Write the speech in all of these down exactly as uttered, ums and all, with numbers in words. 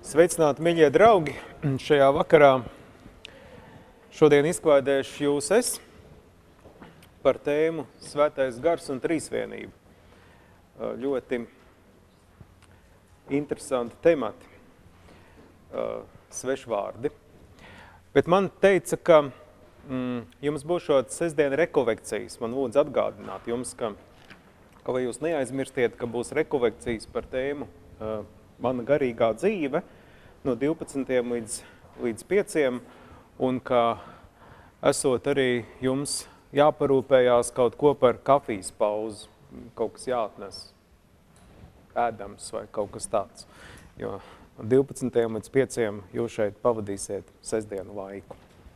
Sveicināti, mīļie draugi! Šajā vakarā šodien izklaidēšu jūs es par tēmu Svētais gars un trīsvienība. Ļoti interesanti temati, svešvārdi. Bet man teica, ka mm, jums būs šāds sestdien rekolekcijas. Man lūdzu atgādināt jums, ka, ka vai jūs neaizmirstiet, ka būs rekolekcijas par tēmu uh, mana garīgā dzīve no divpadsmitiem līdz, līdz pieciem, un ka esot arī jums jāparūpējās kaut ko par kafijas pauzi, kaut kas jāatnes, ēdams vai kaut kas tāds. Jo no divpadsmitiem līdz pieciem jūs šeit pavadīsiet sestdienu laiku.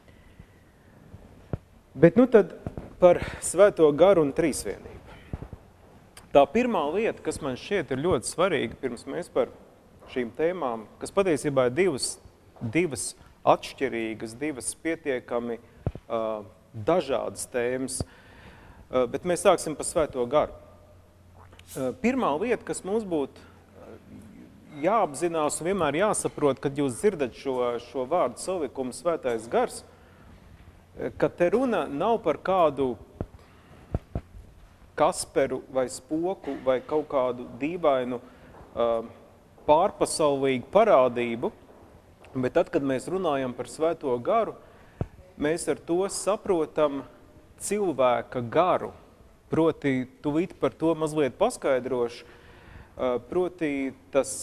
Bet nu tad par Svēto garu un trīsvienību. Tā pirmā lieta, kas man šķiet ir ļoti svarīga, pirms mēs par šīm tēmām, kas patiesībā ir divas, divas atšķirīgas, divas pietiekami uh, dažādas tēmas, uh, bet mēs sāksim par Svēto garu. Uh, pirmā lieta, kas mums būtu jāapzinās un vienmēr jāsaprot, kad jūs dzirdat šo, šo vārdu salikumu Svētais gars, ka te runa nav par kādu kasperu vai spoku vai kaut kādu dīvainu uh, pārpasaulīgu parādību, bet tad, kad mēs runājam par Svēto garu, mēs ar to saprotam cilvēka garu. Proti, tuvīt par to mazliet paskaidrošu, uh, proti tas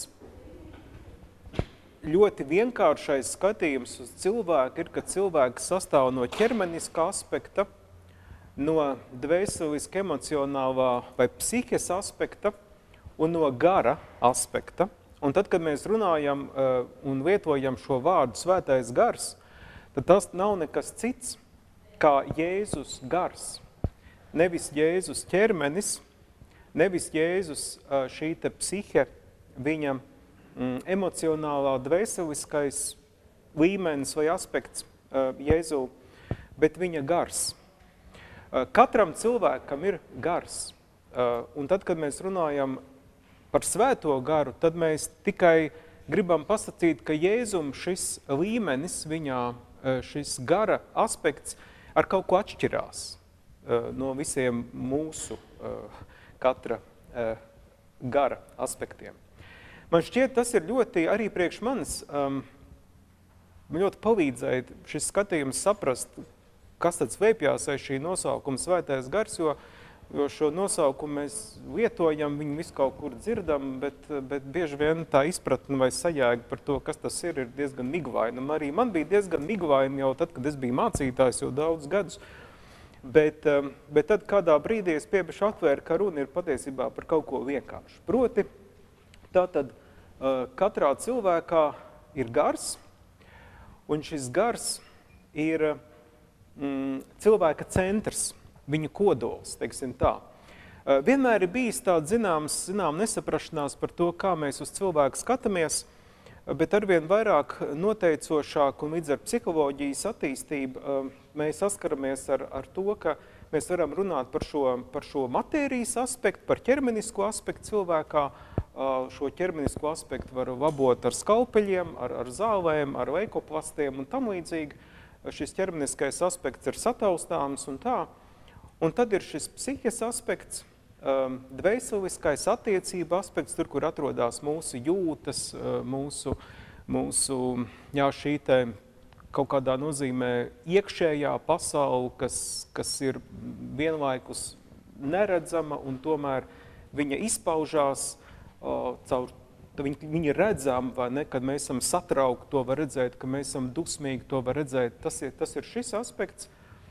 ļoti vienkāršais skatījums uz cilvēku ir, ka cilvēks sastāv no ķermeniskā aspekta, no dvēseliska emocionālā vai psihes aspekta un no gara aspekta. Un tad, kad mēs runājam uh, un lietojam šo vārdu Svētais gars, tad tas nav nekas cits kā Jēzus gars. Nevis Jēzus ķermenis, nevis Jēzus uh, šī te psihe, viņa Mm, emocionālā, dvēseliskais līmenis vai aspekts uh, Jēzu, bet viņa gars. Uh, katram cilvēkam ir gars. Uh, un tad, kad mēs runājam par Svēto garu, tad mēs tikai gribam pasakīt, ka Jēzum šis līmenis, viņā uh, šis gara aspekts ar kaut ko atšķirās uh, no visiem mūsu uh, katra uh, gara aspektiem. Man šķiet, tas ir ļoti, arī priekš manis, um, man ļoti palīdzēja šis skatījums saprast, kas tad slēpjās aiz šī nosaukuma Svētais gars, jo, jo šo nosaukumu mēs lietojam, viņu visu kaut kur dzirdam, bet, bet bieži vien tā izpratne vai sajēga par to, kas tas ir, ir diezgan migvaina. Un arī man bija diezgan migvaina jau tad, kad es biju mācītājs jau daudz gadus, bet, um, bet tad kādā brīdī es piebišu atvēru, ka runa ir patiesībā par kaut ko vienkāršu. Proti, tātad katrā cilvēkā ir gars, un šis gars ir mm, cilvēka centrs, viņa kodols, teiksim tā. Vienmēr ir bijis tāds zināms, zinām nesaprašanās par to, kā mēs uz cilvēku skatāmies, bet arvien vairāk noteicošāk un līdz ar psiholoģijas attīstību mēs saskaramies ar, ar to, ka mēs varam runāt par šo, par šo matērijas aspektu, par ķermenisko aspektu cilvēkā. Šo ķermenisko aspektu var labot ar skalpeļiem, ar, ar zālēm, ar leikoplastiem un tam līdzīgi. Šis ķermeniskais aspekts ir sataustāms un tā. Un tad ir šis psihes aspekts, dvēseliskais attiecība aspekts, tur, kur atrodas mūsu jūtas, mūsu, mūsu jā, šī te kaut kādā nozīmē iekšējā pasaule, kas, kas ir vienlaikus neredzama un tomēr viņa izpaužās caur, viņi, viņi redzam, vai ne, kad mēs esam satraukti, to var redzēt, ka mēs esam dusmīgi, to var redzēt, tas ir, tas ir šis aspekts.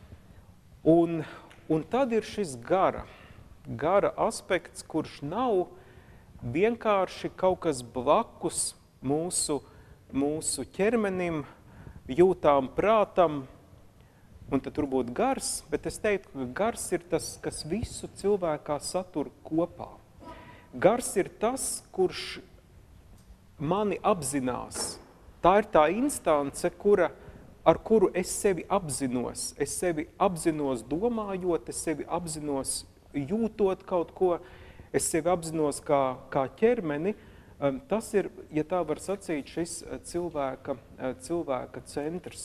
Un, un tad ir šis gara, gara aspekts, kurš nav vienkārši kaut kas blakus mūsu, mūsu ķermenim, jūtām, prātam, un tad tur būtu gars, bet es teiktu, ka gars ir tas, kas visu cilvēkā satur kopā. Gars ir tas, kurš mani apzinās. Tā ir tā instance, kura, ar kuru es sevi apzinos. Es sevi apzinos domājot, es sevi apzinos jūtot kaut ko, es sevi apzinos kā, kā ķermeni, Tas ir, ja tā var sacīt, šis cilvēka, cilvēka centrs.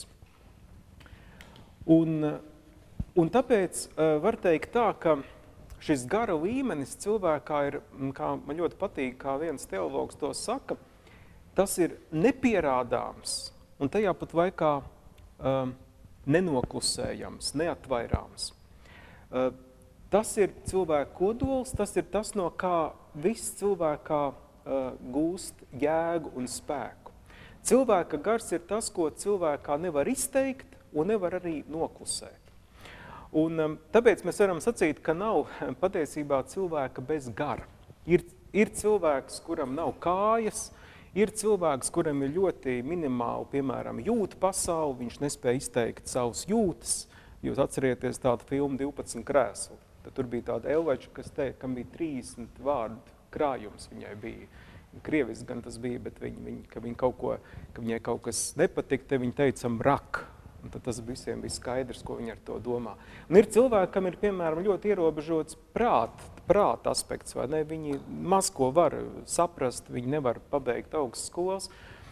Un, un tāpēc var teikt tā, ka šis gara līmenis cilvēkā ir, kā man ļoti patīk, kā viens teologs to saka, tas ir nepierādāms un tajā pat laikā um, nenoklusējams, neatvairāms. Uh, tas ir cilvēka kodols, tas ir tas, no kā viss cilvēkā uh, gūst jēgu un spēku. Cilvēka gars ir tas, ko cilvēkā nevar izteikt un nevar arī noklusēt. Un um, tāpēc mēs varam sacīt, ka nav patiesībā cilvēka bez gara. Ir, ir cilvēks, kuram nav kājas, ir cilvēks, kuram ir ļoti minimāli, piemēram, jūtu pasauli, viņš nespēja izteikt savus jūtas. Jūs atcerieties tādu filmu divpadsmit krēslu. Tad tur bija tāda elveča, kas teica, kam bija trīsdesmit vārdu krājums viņai bija. Krievis gan tas bija, bet viņi, viņi, ka, viņi kaut ko, ka viņai kaut kas nepatika, te viņi teica mrak. Un tad tas visiem bija skaidrs, ko viņi ar to domā. Un ir cilvēki, kam ir, piemēram, ļoti ierobežots prāt, prāta aspekts, vai ne? Viņi maz ko var saprast, viņi nevar pabeigt augstas skolas,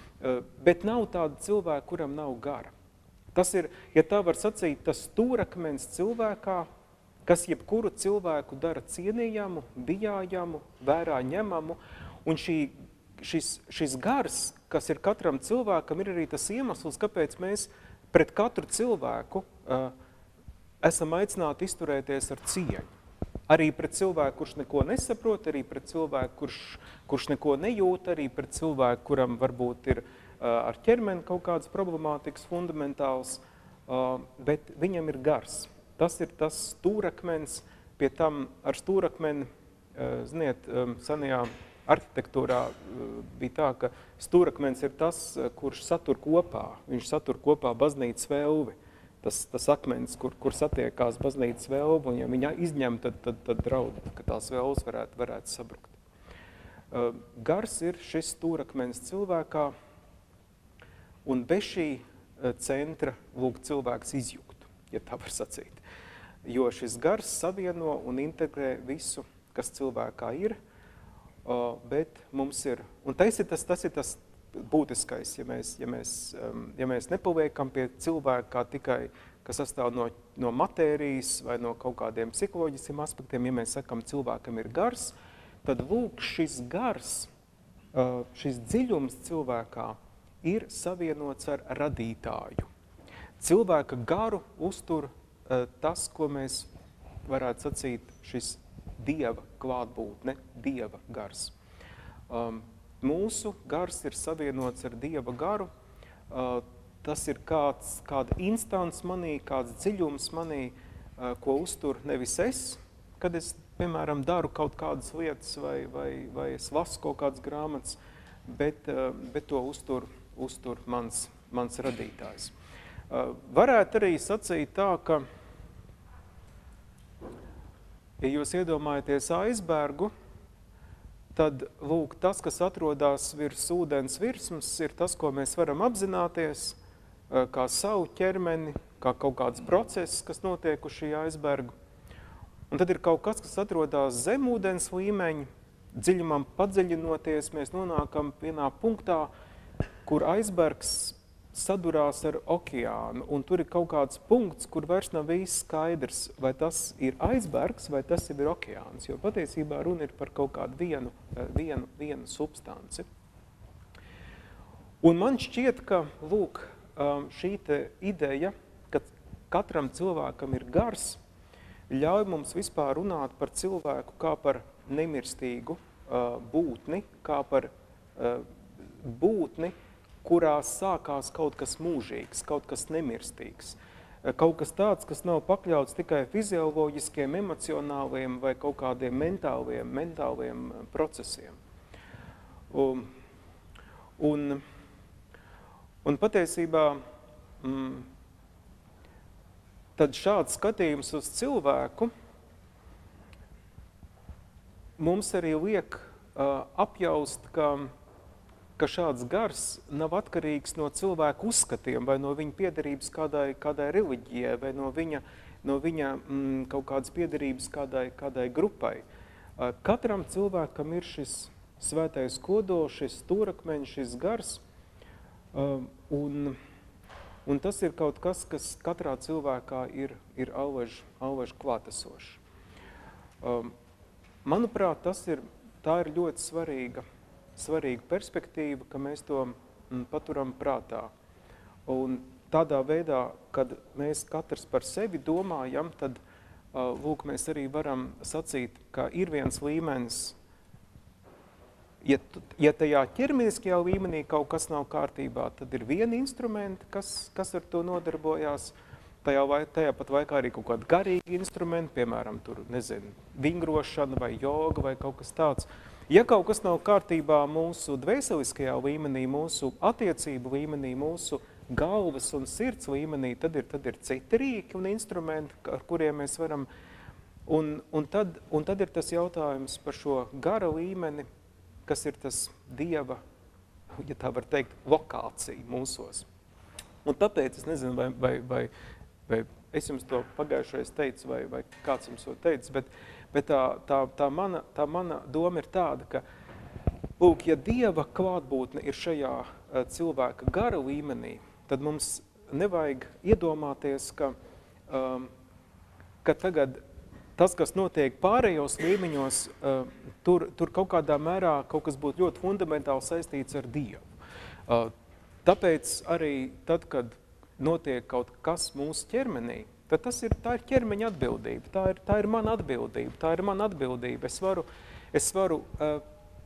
bet nav tāda cilvēka, kuram nav gara. Tas ir, ja tā var sacīt, tas stūrakmens cilvēkā, kas jebkuru cilvēku dara cienījamu, bijājamu, vērā ņemamu, un šī, šis, šis gars, kas ir katram cilvēkam, ir arī tas iemesls, kāpēc mēs pret katru cilvēku uh, esam aicināti izturēties ar cieņu. Arī pret cilvēku, kurš neko nesaprot, arī pret cilvēku, kurš, kurš neko nejūt, arī pret cilvēku, kuram varbūt ir uh, ar ķermeni kaut kādas problemātikas fundamentāls, uh, bet viņam ir gars. Tas ir tas stūrakmens, pie tam ar stūrakmeni, uh, ziniet, um, senajā arhitektūrā bija tā, ka stūrakmens ir tas, kurš satur kopā. Viņš satur kopā baznīcas velvi. Tas, tas akmens, kur, kur satiekās baznīcas velvi, un ja viņa izņem, tad, tad, tad draud, ka tās velvas varētu, varētu sabrukt. Uh, gars ir šis stūrakmens cilvēkā, un bez šī centra lūk cilvēks izjūgt, ja tā var sacīt. Jo šis gars savieno un integrē visu, kas cilvēkā ir, Uh, bet mums ir, un tas ir tas, tas ir tas būtiskais, ja mēs, ja mēs, um, ja mēs nepaliekam pie cilvēka kā tikai, kas sastāv no, no matērijas vai no kaut kādiem psiholoģiskiem aspektiem, ja mēs sakam, cilvēkam ir gars, tad lūk, šis gars, uh, šis dziļums cilvēkā ir savienots ar radītāju. Cilvēka garu uztur uh, tas, ko mēs varētu sacīt, šis Dieva klātbūtne, Dieva gars. Um, mūsu gars ir savienots ar Dieva garu. Uh, tas ir kāds, kāda instants manī, kāds dziļums manī, uh, ko uztur nevis es, kad es, piemēram, daru kaut kādas lietas vai, vai, vai es lasu kaut kādas grāmatas, bet, uh, bet to uztur, uztur mans, mans radītājs. Uh, varētu arī sacīt tā, ka ja jūs iedomājaties aizbergu, tad, lūk, tas, kas atrodas virs ūdens virsmas, ir tas, ko mēs varam apzināties, kā savu ķermeni, kā kaut kāds process, kas notiek uz šī aizbergu. Un tad ir kaut kas, kas atrodas zem ūdens līmeņa, dziļumam padziļinoties, mēs nonākam vienā punktā, kur aizbergs sadurās ar okeānu, un tur ir kaut kāds punkts, kur vairs nav īsti skaidrs, vai tas ir aizbergs, vai tas ir okeāns, jo patiesībā runa ir par kaut kādu vienu, vienu, vienu substanci. Un man šķiet, ka, lūk, šī te ideja, ka katram cilvēkam ir gars, ļauj mums vispār runāt par cilvēku kā par nemirstīgu būtni, kā par būtni, kurā sākās kaut kas mūžīgs, kaut kas nemirstīgs. Kaut kas tāds, kas nav pakļauts tikai fizioloģiskiem, emocionāliem vai kaut kādiem mentāliem, mentāliem procesiem. Un, un, un patiesībā mm, tad šāds skatījums uz cilvēku mums arī liek uh, apjaust, ka ka šāds gars nav atkarīgs no cilvēku uzskatiem vai no viņa piederības kādai, kādai reliģijai vai no viņa, no viņa mm, kaut kādas piederības kādai, kādai grupai. Katram cilvēkam ir šis svētais kodols, šis stūrakmeņš, šis gars, un, un tas ir kaut kas, kas katrā cilvēkā ir, ir alvež, alvež klātesošs. Manuprāt, tas ir, tā ir ļoti svarīga, svarīga perspektīva, ka mēs to paturam prātā. Un tādā veidā, kad mēs katrs par sevi domājam, tad, lūk, mēs arī varam sacīt, ka ir viens līmenis, ja, ja tajā ķermeniskajā līmenī kaut kas nav kārtībā, tad ir vieni instrumenti, kas, kas ar to nodarbojās, tajā, vai, tajā pat laikā arī kaut kādi garīgi instrumenti, piemēram, tur, nezinu, vingrošana vai joga vai kaut kas tāds. Ja kaut kas nav kārtībā mūsu dvēseliskajā līmenī, mūsu attiecību līmenī, mūsu galvas un sirds līmenī, tad ir, tad ir citi rīki un instrumenti, ar kuriem mēs varam. Un, un, tad, un tad ir tas jautājums par šo gara līmeni, kas ir tas Dieva, ja tā var teikt, lokācija mūsos. Un tāpēc es nezinu, vai, vai, vai, vai es jums to pagājušais teicu, vai, vai kāds jums to teicis, bet, bet tā, tā, tā, mana, tā mana doma ir tāda, ka, lūk, ja Dieva klātbūtne ir šajā cilvēka gara līmenī, tad mums nevajag iedomāties, ka, um, ka tagad tas, kas notiek pārējos līmeņos, uh, tur, tur kaut kādā mērā kaut kas būtu ļoti fundamentāli saistīts ar Dievu. Uh, tāpēc arī tad, kad notiek kaut kas mūsu ķermenī, tad tas ir, tā ir ķermeņa atbildība, tā ir, tā ir mana atbildība, tā ir mana atbildība. Es varu, es varu uh,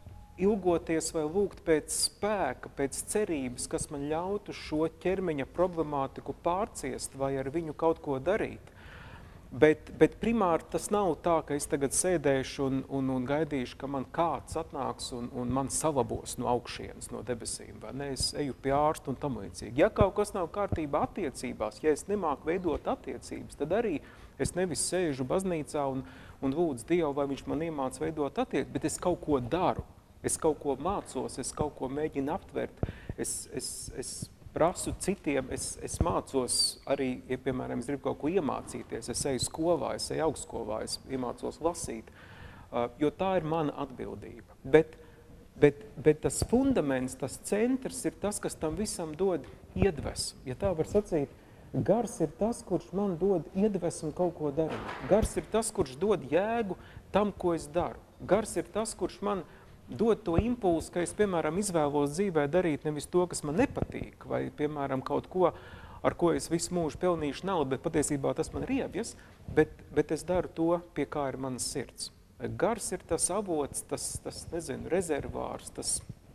ilgoties vai lūgt pēc spēka, pēc cerības, kas man ļautu šo ķermeņa problemātiku pārciest vai ar viņu kaut ko darīt. Bet, bet primāri tas nav tā, ka es tagad sēdēšu un, un, un gaidīšu, ka man kāds atnāks un, un man salabos no augšienes, no debesīm, vai ne? Es eju pie ārsta un tam līdzīgi. Ja kaut kas nav kārtībā attiecībās, ja es nemāku veidot attiecības, tad arī es nevis sēžu baznīcā un, un lūdzu Dievu, vai viņš man iemāc veidot attiecības, bet es kaut ko daru, es kaut ko mācos, es kaut ko mēģinu aptvert, es, es, es prasu citiem, es, es mācos arī, ja, piemēram, es gribu kaut ko iemācīties, es eju skolā, es eju augstskolā, es iemācos lasīt, uh, jo tā ir mana atbildība. Bet, bet, bet tas fundaments, tas centrs ir tas, kas tam visam dod iedvesmu. Ja tā var sacīt, gars ir tas, kurš man dod iedvesmu kaut ko darīt. Gars ir tas, kurš dod jēgu tam, ko es daru. Gars ir tas, kurš man dod to impulsu, ka es, piemēram, izvēlos dzīvē darīt nevis to, kas man nepatīk, vai, piemēram, kaut ko, ar ko es visu mūžu pelnīšu naudu, bet patiesībā tas man riebjas, bet, bet es daru to, pie kā ir manas sirds. Gars ir tas avots, tas, tas nezinu, rezervārs, tas,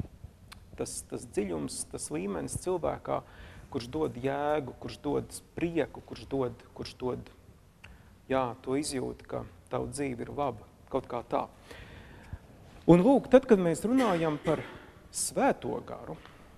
tas, tas dziļums, tas līmenis cilvēkā, kurš dod jēgu, kurš dod prieku, kurš dod, kurš dod, jā, to izjūt, ka tavu dzīve ir laba, kaut kā tā. Un lūk, tad, kad mēs runājam par svēto garu,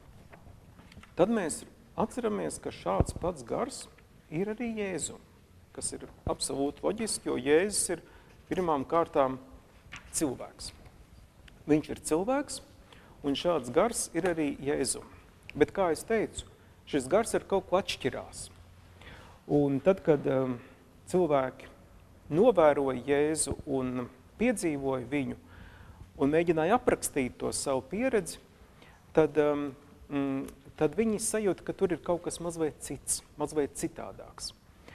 tad mēs atceramies, ka šāds pats gars ir arī Jēzu, kas ir absolūti loģiski, jo Jēzus ir pirmām kārtām cilvēks. Viņš ir cilvēks, un šāds gars ir arī Jēzu. Bet, kā es teicu, šis gars ar kaut ko atšķirās. Un tad, kad um, cilvēki novēroja Jēzu un piedzīvoja viņu, un mēģināja aprakstīt to savu pieredzi, tad, um, mm, tad viņi sajūta, ka tur ir kaut kas mazliet cits, mazliet citādāks.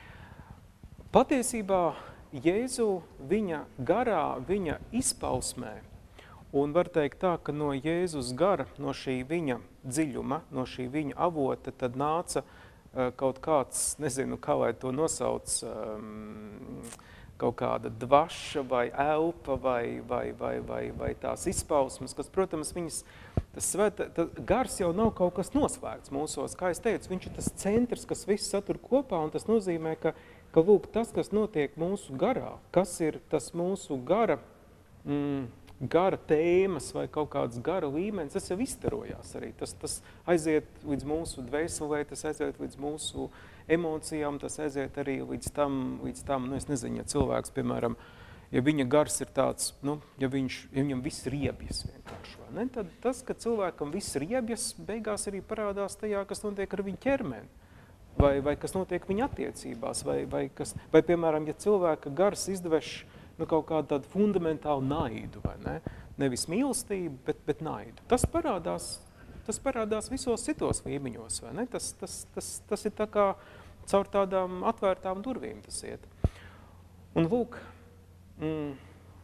Patiesībā Jēzu viņa garā, viņa izpausmē, un var teikt tā, ka no Jēzus gara, no šī viņa dziļuma, no šī viņa avota, tad nāca uh, kaut kāds, nezinu, kā lai to nosauc, um, kaut kāda dvaša vai elpa vai, vai, vai, vai, vai tās izpausmes, kas, protams, viņas, tas svēta, tas gars jau nav kaut kas noslēgts mūsos. Kā es teicu, viņš ir tas centrs, kas viss satur kopā, un tas nozīmē, ka, ka lūk, tas, kas notiek mūsu garā, kas ir tas mūsu gara, mm, gara tēmas vai kaut kāds gara līmenis, tas jau izstarojās arī. Tas, tas aiziet līdz mūsu dvēselē, tas aiziet līdz mūsu emocijām, tas aiziet arī līdz tam, līdz tam, nu es nezinu, ja cilvēks, piemēram, ja viņa gars ir tāds, nu, ja, viņš, ja viņam viss riebjas vienkārši, vai ne? Tad tas, ka cilvēkam viss riebjas, beigās arī parādās tajā, kas notiek ar viņu ķermeni, vai, vai kas notiek viņa attiecībās, vai, vai, kas, vai, piemēram, ja cilvēka gars izdveš nu, kaut kādu tādu fundamentālu naidu, vai ne? nevis mīlestību, bet, bet naidu. Tas parādās, tas parādās visos citos līmeņos, vai ne? Tas, tas, tas, tas ir tā kā caur tādām atvērtām durvīm tas iet. Un lūk, mm,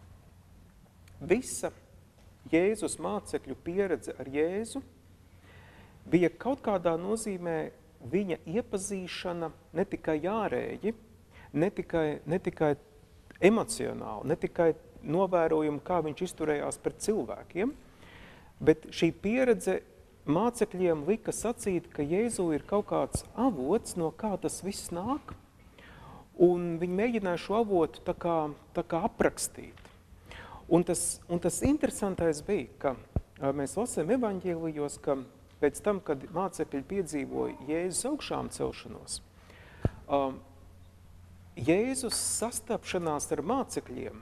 visa Jēzus mācekļu pieredze ar Jēzu bija kaut kādā nozīmē viņa iepazīšana ne tikai ārēji, ne tikai, ne tikai emocionāli, ne tikai novērojumi, kā viņš izturējās pret cilvēkiem, bet šī pieredze mācekļiem lika sacīt, ka Jēzu ir kaut kāds avots, no kā tas viss nāk, un viņi mēģināja šo avotu tā kā, tā kā aprakstīt. Un tas, un tas interesantais bija, ka mēs lasām evaņģēlijos, ka pēc tam, kad mācekļi piedzīvoja Jēzus augšām celšanos, Jēzus sastapšanās ar mācekļiem,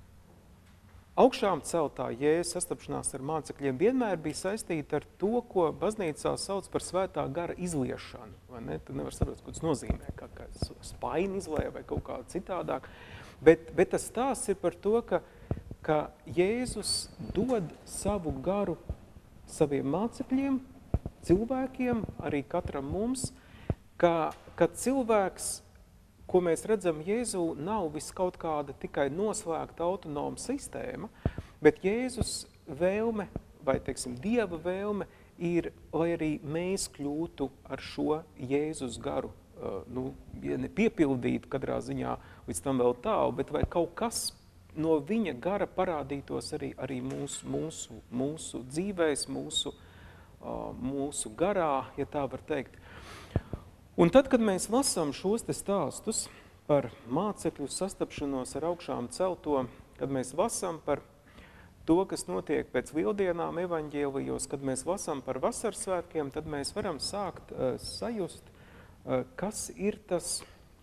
augšām celtā Jēzus sastapšanās ar mācekļiem vienmēr bija saistīta ar to, ko baznīcā sauc par svētā gara izliešanu. Vai ne? Tu nevar saprast, ko tas nozīmē, kā, kā spaini izlēja vai kaut kā citādāk. Bet, bet tas stāsts ir par to, ka, ka Jēzus dod savu garu saviem mācekļiem, cilvēkiem, arī katram mums, ka, ka cilvēks, ko mēs redzam Jēzu, nav vis kaut kāda tikai noslēgta autonoma sistēma, bet Jēzus vēlme, vai, teiksim, Dieva vēlme, ir, lai arī mēs kļūtu ar šo Jēzus garu, nu, ja ne piepildīt katrā ziņā līdz tam vēl tālu, bet vai kaut kas no viņa gara parādītos arī, arī mūsu, mūsu, mūsu dzīvēs, mūsu, mūsu garā, ja tā var teikt. Un tad, kad mēs lasām šos te stāstus par mācekļu sastapšanos ar augšām celto, kad mēs lasām par to, kas notiek pēc lieldienām evaņģēlijos, kad mēs lasām par vasaras svētkiem, tad mēs varam sākt uh, sajust, uh, kas ir tas,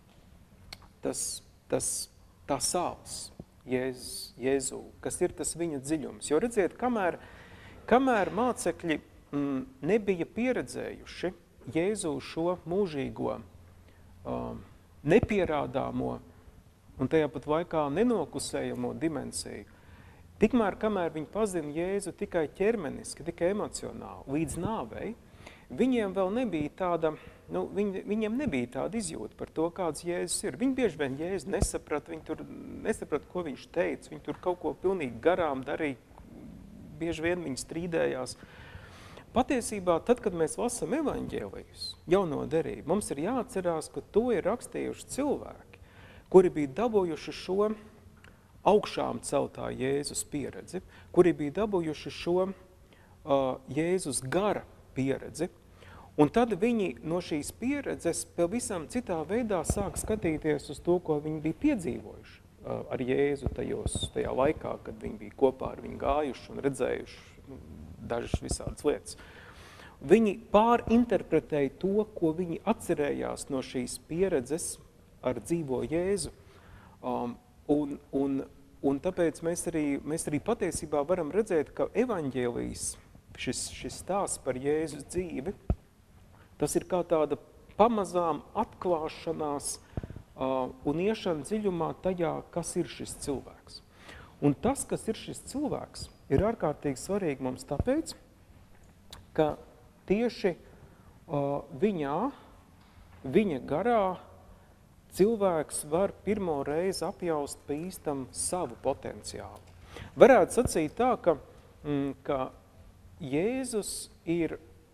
tas, tas tā sāls Jēz, Jēzu, kas ir tas viņa dziļums. Jo redziet, kamēr, kamēr mācekļi mm, nebija pieredzējuši Jēzu šo mūžīgo, um, nepierādāmo un tajā pat laikā nenokusējamo dimensiju, tikmēr, kamēr viņi pazina Jēzu tikai ķermeniski, tikai emocionāli, līdz nāvei, viņiem vēl nebija tāda, nu, viņi, viņiem nebija tāda izjūta par to, kāds Jēzus ir. Viņi bieži vien Jēzu nesaprat, viņi tur nesaprat, ko viņš teica, viņi tur kaut ko pilnīgi garām darīja, bieži vien viņi strīdējās. Patiesībā, tad, kad mēs lasām evaņģēlijus, jauno derību, mums ir jāatcerās, ka to ir rakstījuši cilvēki, kuri bija dabūjuši šo augšām celtā Jēzus pieredzi, kuri bija dabūjuši šo uh, Jēzus gara pieredzi, un tad viņi no šīs pieredzes pavisam citā veidā sāk skatīties uz to, ko viņi bija piedzīvojuši uh, ar Jēzu tajos, tajā laikā, kad viņi bija kopā ar viņu gājuši un redzējuši dažas visādas lietas. Viņi pārinterpretēja to, ko viņi atcerējās no šīs pieredzes ar dzīvo Jēzu. Um, un, un, un tāpēc mēs arī, mēs arī patiesībā varam redzēt, ka evaņģēlijs, šis, šis stāsts par Jēzus dzīvi, tas ir kā tāda pamazām atklāšanās uh, un iešana dziļumā tajā, kas ir šis cilvēks. Un tas, kas ir šis cilvēks, ir ārkārtīgi svarīgi mums tāpēc, ka tieši uh, viņā, viņa garā cilvēks var pirmo reizi apjaust pa īstam savu potenciālu. Varētu sacīt tā, ka, mm, ka Jēzus ir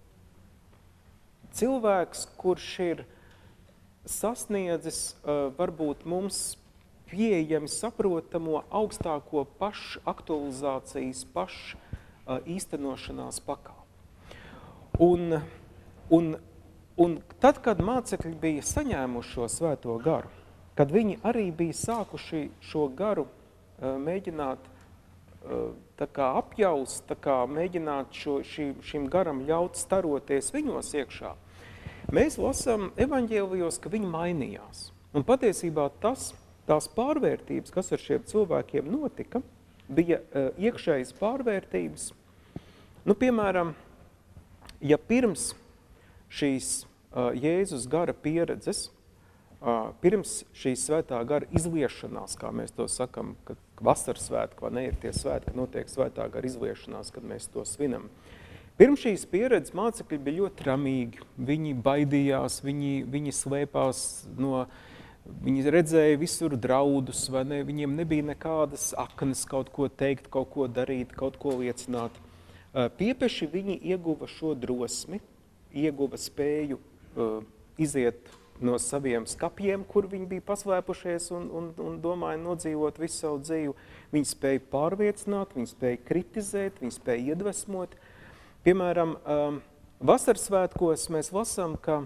cilvēks, kurš ir sasniedzis uh, varbūt mums pieejami saprotamo augstāko pašaktualizācijas, paš uh, īstenošanās pakāpi. Un, un, un tad, kad mācekļi bija saņēmuši šo svēto garu, kad viņi arī bija sākuši šo garu uh, mēģināt uh, tā kā apjaust, tā kā mēģināt šo, šī, šim garam ļaut staroties viņos iekšā, mēs lasām evaņģēlijos, ka viņi mainījās. Un patiesībā tas, tās pārvērtības, kas ar šiem cilvēkiem notika, bija uh, iekšējas pārvērtības. Nu, piemēram, ja pirms šīs uh, Jēzus gara pieredzes pirms šīs svētā gara izliešanās, kā mēs to sakam, kad vasaras svētki, vai ne, ir tie svētki, kad notiek svētā gara izliešanās, kad mēs to svinam. Pirms šīs pieredzes mācekļi bija ļoti ramīgi, viņi baidījās, viņi, viņi slēpās no, viņi redzēja visur draudus, vai ne, viņiem nebija nekādas aknas kaut ko teikt, kaut ko darīt, kaut ko liecināt. Piepeši viņi ieguva šo drosmi, ieguva spēju uh, iziet no saviem skapjiem, kur viņi bija paslēpušies un, un, un domāja nodzīvot visu savu dzīvi. Viņi spēja pārliecināt, viņi spēja kritizēt, viņi spēja iedvesmot. Piemēram, um, vasaras svētkos mēs lasām, ka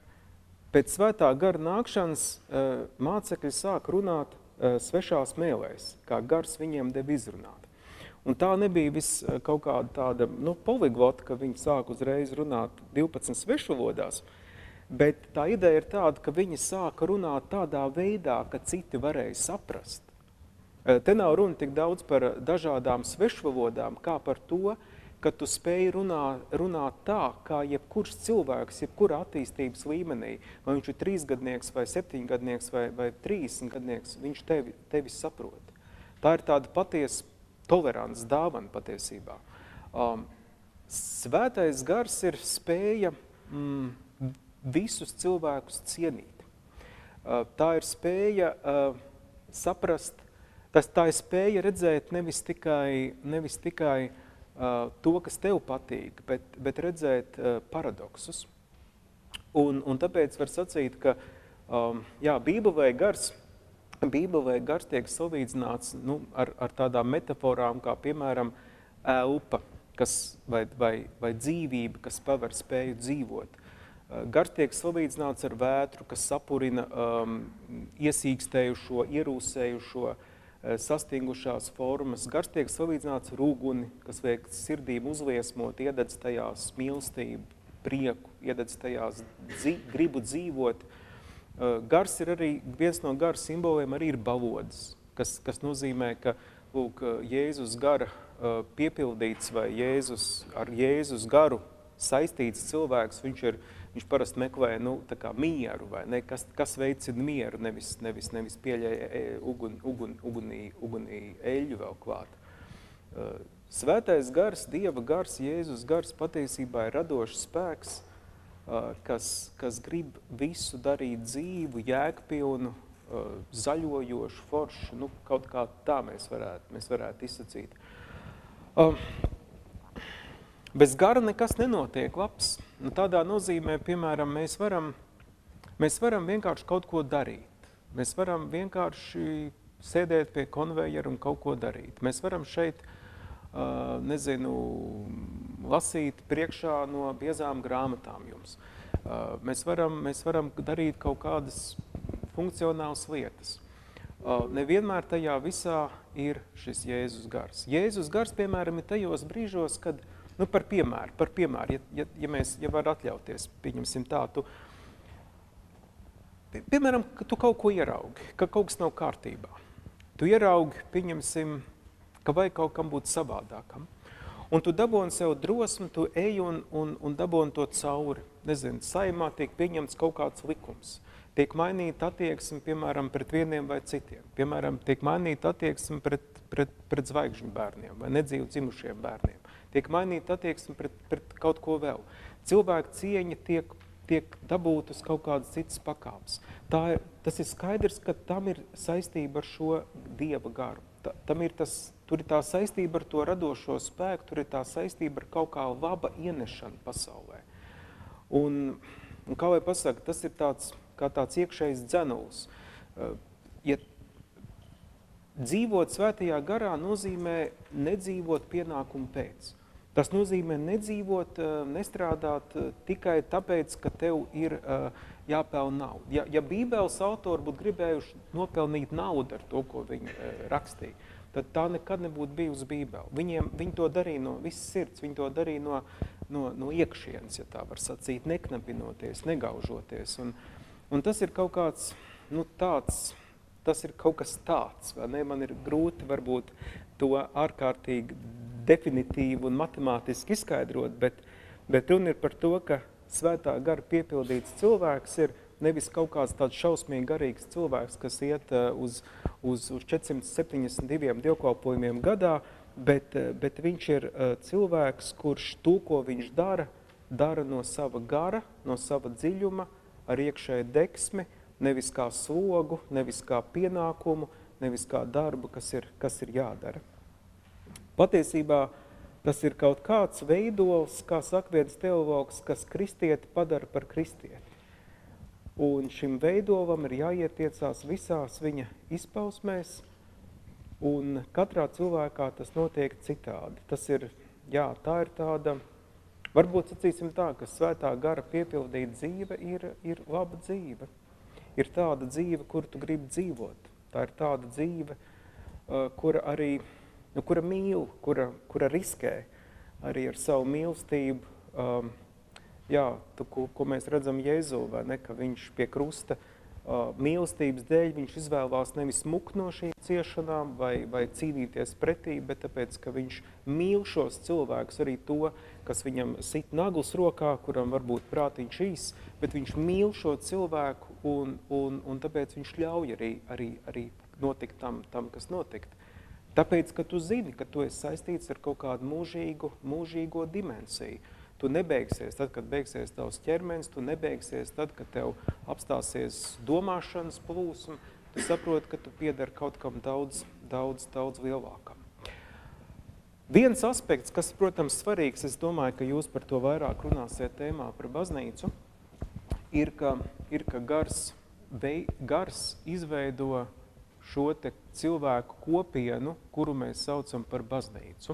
pēc svētā gara nākšanas uh, mācekļi sāk runāt uh, svešās mēlēs, kā gars viņiem deva izrunāt. Un tā nebija vis kaut kāda tāda, nu, poliglota, ka viņi sāk uzreiz runāt divpadsmit svešvalodās, bet tā ideja ir tāda, ka viņi sāka runāt tādā veidā, ka citi varēja saprast. Te nav runa tik daudz par dažādām svešvalodām, kā par to, ka tu spēj runā, runāt tā, kā jebkurš cilvēks, jebkura attīstības līmenī, vai viņš ir trīsgadnieks, vai septiņgadnieks, vai, vai trīsdesmitgadnieks, viņš tevi, tevi saprot. Tā ir tāda patiesa tolerants dāvana patiesībā. Um, svētais gars ir spēja mm, visus cilvēkus cienīt. Uh, tā ir spēja uh, saprast, tas, tā ir spēja redzēt nevis tikai, nevis tikai uh, to, kas tev patīk, bet, bet redzēt uh, paradoksus. Un, un tāpēc var sacīt, ka um, jā, Bībelē gars Bībelē gars tiek salīdzināts nu, ar, ar tādām metaforām, kā piemēram elpa, kas, vai, vai, vai dzīvība, kas paver spēju dzīvot. Gars tiek salīdzināts ar vētru, kas sapurina um, iesīkstējušo, ierūsējušo, sastingušās formas. Gars tiek salīdzināts ar uguni, kas liek sirdīm uzliesmot, iededz tajās mīlestību, prieku, iededz tajās dzi, gribu dzīvot. Gars ir arī, viens no gara simboliem arī ir balods, kas, kas nozīmē, ka lūk, Jēzus gara piepildīts vai Jēzus, ar Jēzus garu saistīts cilvēks, viņš, ir, viņš parasti meklē nu, tā kā mieru, vai ne? Kas, kas veicina mieru, nevis, nevis, nevis pieļauj ugun, ugun, ugunī, ugunī eļļu vēl klāt. Svētais gars, Dieva gars, Jēzus gars patiesībā ir radošs spēks, Kas, kas grib visu darīt dzīvu, jēgpilnu, zaļojošu, foršu, nu, kaut kā tā mēs varētu, mēs varētu izsacīt. Bez gara nekas nenotiek labs. Nu, tādā nozīmē, piemēram, mēs varam, mēs varam vienkārši kaut ko darīt. Mēs varam vienkārši sēdēt pie konvejeru un kaut ko darīt. Mēs varam šeit, nezinu, lasīt priekšā no biezām grāmatām jums. Mēs varam, mēs varam darīt kaut kādas funkcionālas lietas. Nevienmēr tajā visā ir šis Jēzus gars. Jēzus gars, piemēram, ir tajos brīžos, kad, nu, par piemēru, par piemēru, ja, ja mēs, ja var atļauties, pieņemsim tā, tu, piemēram, ka tu kaut ko ieraugi, ka kaut kas nav kārtībā. Tu ieraugi, pieņemsim, ka vajag kaut kam būt savādākam. Un tu daboni sev drosmi, tu ej un, un, un daboni to cauri. Nezinu, saimā tiek pieņemts kaut kāds likums. Tiek mainīta attieksme, piemēram, pret vieniem vai citiem. Piemēram, tiek mainīta attieksme pret, pret, pret zvaigžņu bērniem vai nedzīvu dzimušiem bērniem. Tiek mainīta attieksme pret, pret kaut ko vēl. Cilvēka cieņa tiek, tiek dabūta uz kaut kādas citas pakāpes. Tā ir, tas ir skaidrs, ka tam ir saistība ar šo Dieva garu. Ta, tam ir tas, tur ir tā saistība ar to radošo spēku, tur ir tā saistība ar kaut kā laba ienešanu pasaulē. Un, un kā lai pasaka, tas ir tāds, kā tāds iekšējs dzenuls. Ja dzīvot svētajā garā nozīmē nedzīvot pienākumu pēc. Tas nozīmē nedzīvot, nestrādāt tikai tāpēc, ka tev ir jāpelna nauda. Ja, ja Bībeles autori būtu gribējuši nopelnīt naudu ar to, ko viņi rakstīja, tad tā nekad nebūtu bijusi Bībele. Viņiem, viņi to darīja no visas sirds, viņi to darīja no, no, no iekšienes, ja tā var sacīt, neknapinoties, negaužoties. Un, un tas ir kaut kāds, nu tāds, tas ir kaut kas tāds, vai ne? Man ir grūti varbūt to ārkārtīgi definitīvi un matemātiski izskaidrot, bet, bet runa ir par to, ka svētā gara piepildīts cilvēks ir nevis kaut kāds tāds šausmīgi garīgs cilvēks, kas iet uz, uz, uz četrsimt septiņdesmit diviem dievkalpojumiem gadā, bet, bet viņš ir cilvēks, kurš to, ko viņš dara, dara no sava gara, no sava dziļuma, ar iekšēju deksmi, nevis kā slogu, nevis kā pienākumu, nevis kā darbu, kas ir, kas ir jādara. Patiesībā tas ir kaut kāds veidols, kā saka viens teologs, kas kristieti padara par kristieti. Un šim veidolam ir jāietiecās visās viņa izpausmēs, un katrā cilvēkā tas notiek citādi. Tas ir, jā, tā ir tāda, varbūt sacīsim tā, ka svētā gara piepildīta dzīve ir, ir laba dzīve. Ir tāda dzīve, kur tu gribi dzīvot. Tā ir tāda dzīve, kura arī Nu, kura mīl, kura, kura riskē arī ar savu mīlestību, um, jā, tu, ko, ko mēs redzam Jēzu, vai ne, ka viņš pie krusta uh, mīlestības dēļ, viņš izvēlās nevis mukt no šīm ciešanām vai, vai cīnīties pretī, bet tāpēc, ka viņš mīl šos cilvēkus, arī to, kas viņam sit nagls rokā, kuram varbūt prātiņš īs, bet viņš mīl šo cilvēku un, un, un tāpēc viņš ļauj arī, arī, arī notikt tam, tam, kas notikt. Tāpēc, ka tu zini, ka tu esi saistīts ar kaut kādu mūžīgu, mūžīgo dimensiju. Tu nebeigsies tad, kad beigsies tavs ķermenis, tu nebeigsies tad, kad tev apstāsies domāšanas plūsma. Tu saproti, ka tu piedari kaut kam daudz, daudz, daudz lielākam. Viens aspekts, kas, protams, svarīgs, es domāju, ka jūs par to vairāk runāsiet tēmā par baznīcu, ir, ka, ir, ka gars, vei, gars izveido šo te cilvēku kopienu, kuru mēs saucam par baznīcu.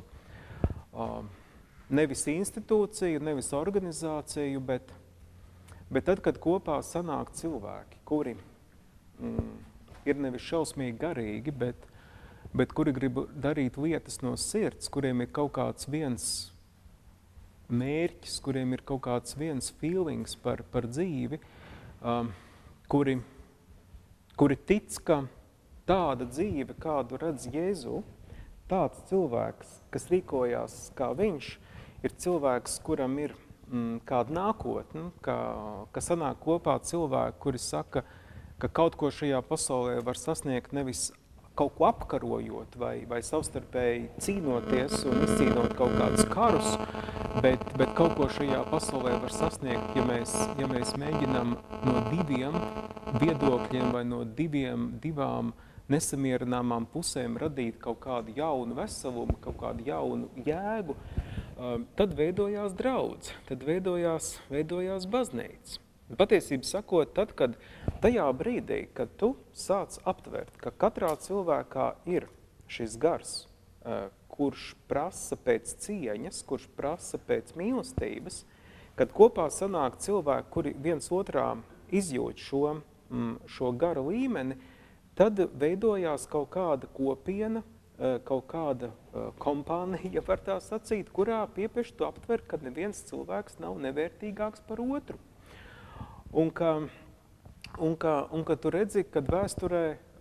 Nevis institūciju, nevis organizāciju, bet, bet tad, kad kopā sanāk cilvēki, kuri mm, ir nevis šausmīgi garīgi, bet, bet kuri grib darīt lietas no sirds, kuriem ir kaut kāds viens mērķis, kuriem ir kaut kāds viens feelings par, par dzīvi, um, kuri, kuri tic, ka tāda dzīve, kādu redz Jēzu, tāds cilvēks, kas rīkojās kā viņš, ir cilvēks, kuram ir mm, kāda nākotne, ka, ka sanāk kopā cilvēki, kuri saka, ka kaut ko šajā pasaulē var sasniegt nevis kaut ko apkarojot vai, vai savstarpēji cīnoties un izcīnot kaut kādus karus, bet, bet kaut ko šajā pasaulē var sasniegt, ja mēs, ja mēs mēģinām no diviem viedokļiem vai no diviem, divām nesamierināmām pusēm radīt kaut kādu jaunu veselumu, kaut kādu jaunu jēgu, tad veidojās draudz, tad veidojās, veidojās baznīca. Patiesībā sakot, tad, kad tajā brīdī, kad tu sāc aptvert, ka katrā cilvēkā ir šis gars, kurš prasa pēc cieņas, kurš prasa pēc mīlestības, kad kopā sanāk cilvēki, kuri viens otrā izjūt šo, šo gara līmeni, tad veidojās kaut kāda kopiena, kaut kāda kompānija, var tā sacīt, kurā piepieši tu aptver, ka neviens cilvēks nav nevērtīgāks par otru. Un ka, un ka, un ka tu redzi, kad vēsturē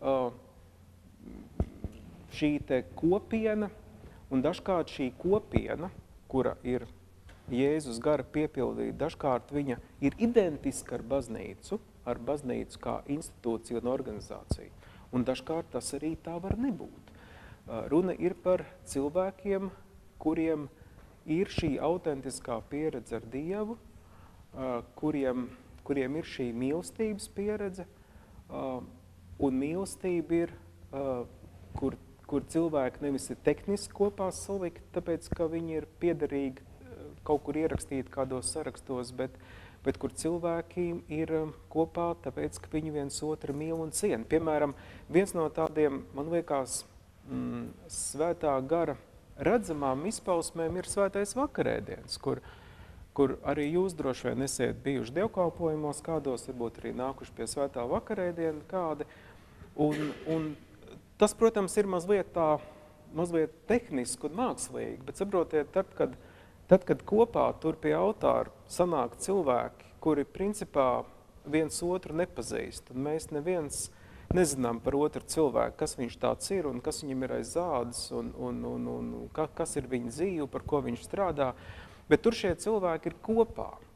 šī te kopiena, un dažkārt šī kopiena, kura ir Jēzus gara piepildīta, dažkārt viņa ir identiska ar baznīcu, ar baznīcu kā institūciju un organizāciju. Un dažkārt tas arī tā var nebūt. Runa ir par cilvēkiem, kuriem ir šī autentiskā pieredze ar Dievu, kuriem, kuriem ir šī mīlestības pieredze, un mīlestība ir, kur, kur cilvēki nevis ir tehniski kopā salikt, tāpēc, ka viņi ir piederīgi kaut kur ierakstīt kādos sarakstos, bet, bet kur cilvēki ir kopā, tāpēc, ka viņi viens otru mīl un ciena. Piemēram, viens no tādiem, man liekas, mm, svētā gara redzamām izpausmēm ir svētais vakarēdiens, kur, kur arī jūs droši vien esiet bijuši dievkalpojumos kādos, varbūt arī nākuši pie svētā vakarēdiena kādi. Un, un tas, protams, ir mazliet tā, mazliet tehniski un mākslīgi, bet saprotiet, tad, kad Tad, kad kopā tur pie altāra sanāk cilvēki, kuri principā viens otru nepazīst, un mēs neviens nezinām par otru cilvēku, kas viņš tāds ir un kas viņam ir aiz zādes, un, un, un, un ka, kas ir viņa dzīve, par ko viņš strādā, bet tur šie cilvēki ir kopā.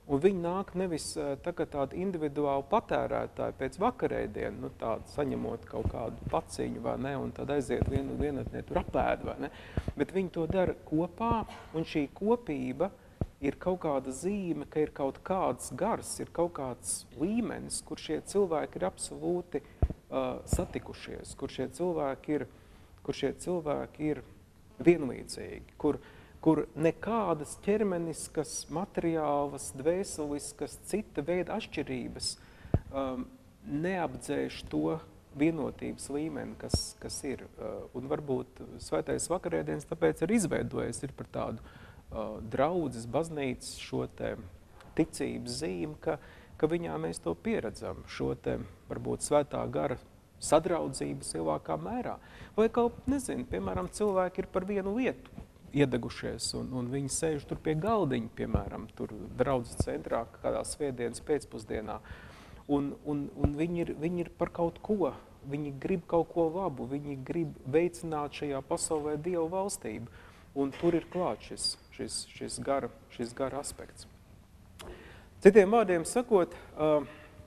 Un viņi nāk nevis tā kā tādi individuāli patērētāji pēc vakarēdienu, nu tādu saņemot kaut kādu paciņu, vai ne, un tad aiziet vienu vienatnē tur apēd, vai ne, bet viņi to dara kopā, un šī kopība ir kaut kāda zīme, ka ir kaut kāds gars, ir kaut kāds līmenis, kur šie cilvēki ir absolūti uh, satikušies, kur šie cilvēki ir, kur šie cilvēki ir vienlīdzīgi, kur kur nekādas ķermeniskas, materiālas, dvēseliskas, cita veida atšķirības um, neapdzēš to vienotības līmeni, kas, kas ir. Uh, un varbūt svētais vakarēdienas tāpēc ir izveidojies ir par tādu uh, draudzes, baznīcas šo te ticības zīmi, ka, ka viņā mēs to pieredzam, šo te varbūt svētā gara sadraudzības lielākā mērā. Vai kaut, nezinu, piemēram, cilvēki ir par vienu lietu iedegušies, un, un viņi sēž tur pie galdiņa, piemēram, tur draudzes centrā, kādā svētdienas pēcpusdienā, un, un, un viņi, ir, viņi ir par kaut ko, viņi grib kaut ko labu, viņi grib veicināt šajā pasaulē Dievu valstību, un tur ir klāt šis, šis, šis, gara, šis gara aspekts. Citiem vārdiem sakot, uh,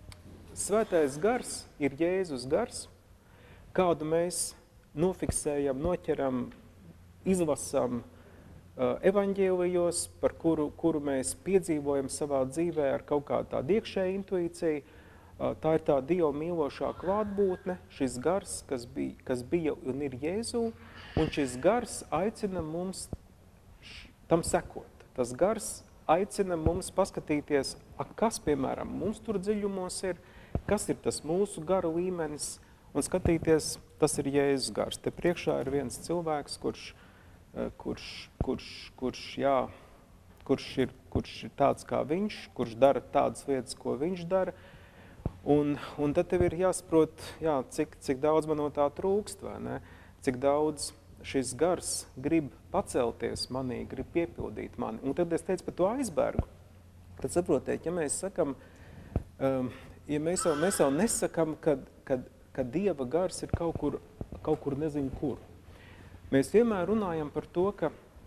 svētais gars ir Jēzus gars, kādu mēs nofiksējam, noķeram, izlasam uh, evaņģēlijos, par kuru, kuru mēs piedzīvojam savā dzīvē ar kaut kādu tādu iekšēju intuīciju. Uh, tā ir tā Dieva mīlošā klātbūtne, šis gars, kas bija, kas bija un ir Jēzū, un šis gars aicina mums š, tam sekot. Tas gars aicina mums paskatīties, a, kas, piemēram, mums tur dziļumos ir, kas ir tas mūsu gara līmenis, un skatīties, tas ir Jēzus gars. Te priekšā ir viens cilvēks, kurš Kurš, kurš, kurš, jā, kurš, ir, kurš ir tāds kā viņš, kurš dara tādas lietas, ko viņš dara. Un, un tad tev ir jāsaprot, jā, cik, cik daudz man no tā trūkst, vai ne? Cik daudz šis gars grib pacelties manī, grib piepildīt mani. Un tad es teicu par to aizbergu. Tad saprotiet, ja mēs sakam, um, ja mēs jau, mēs jau nesakam, kad, kad, kad Dieva gars ir kaut kur, kaut kur nezinu kur. Mēs vienmēr runājam par to, ka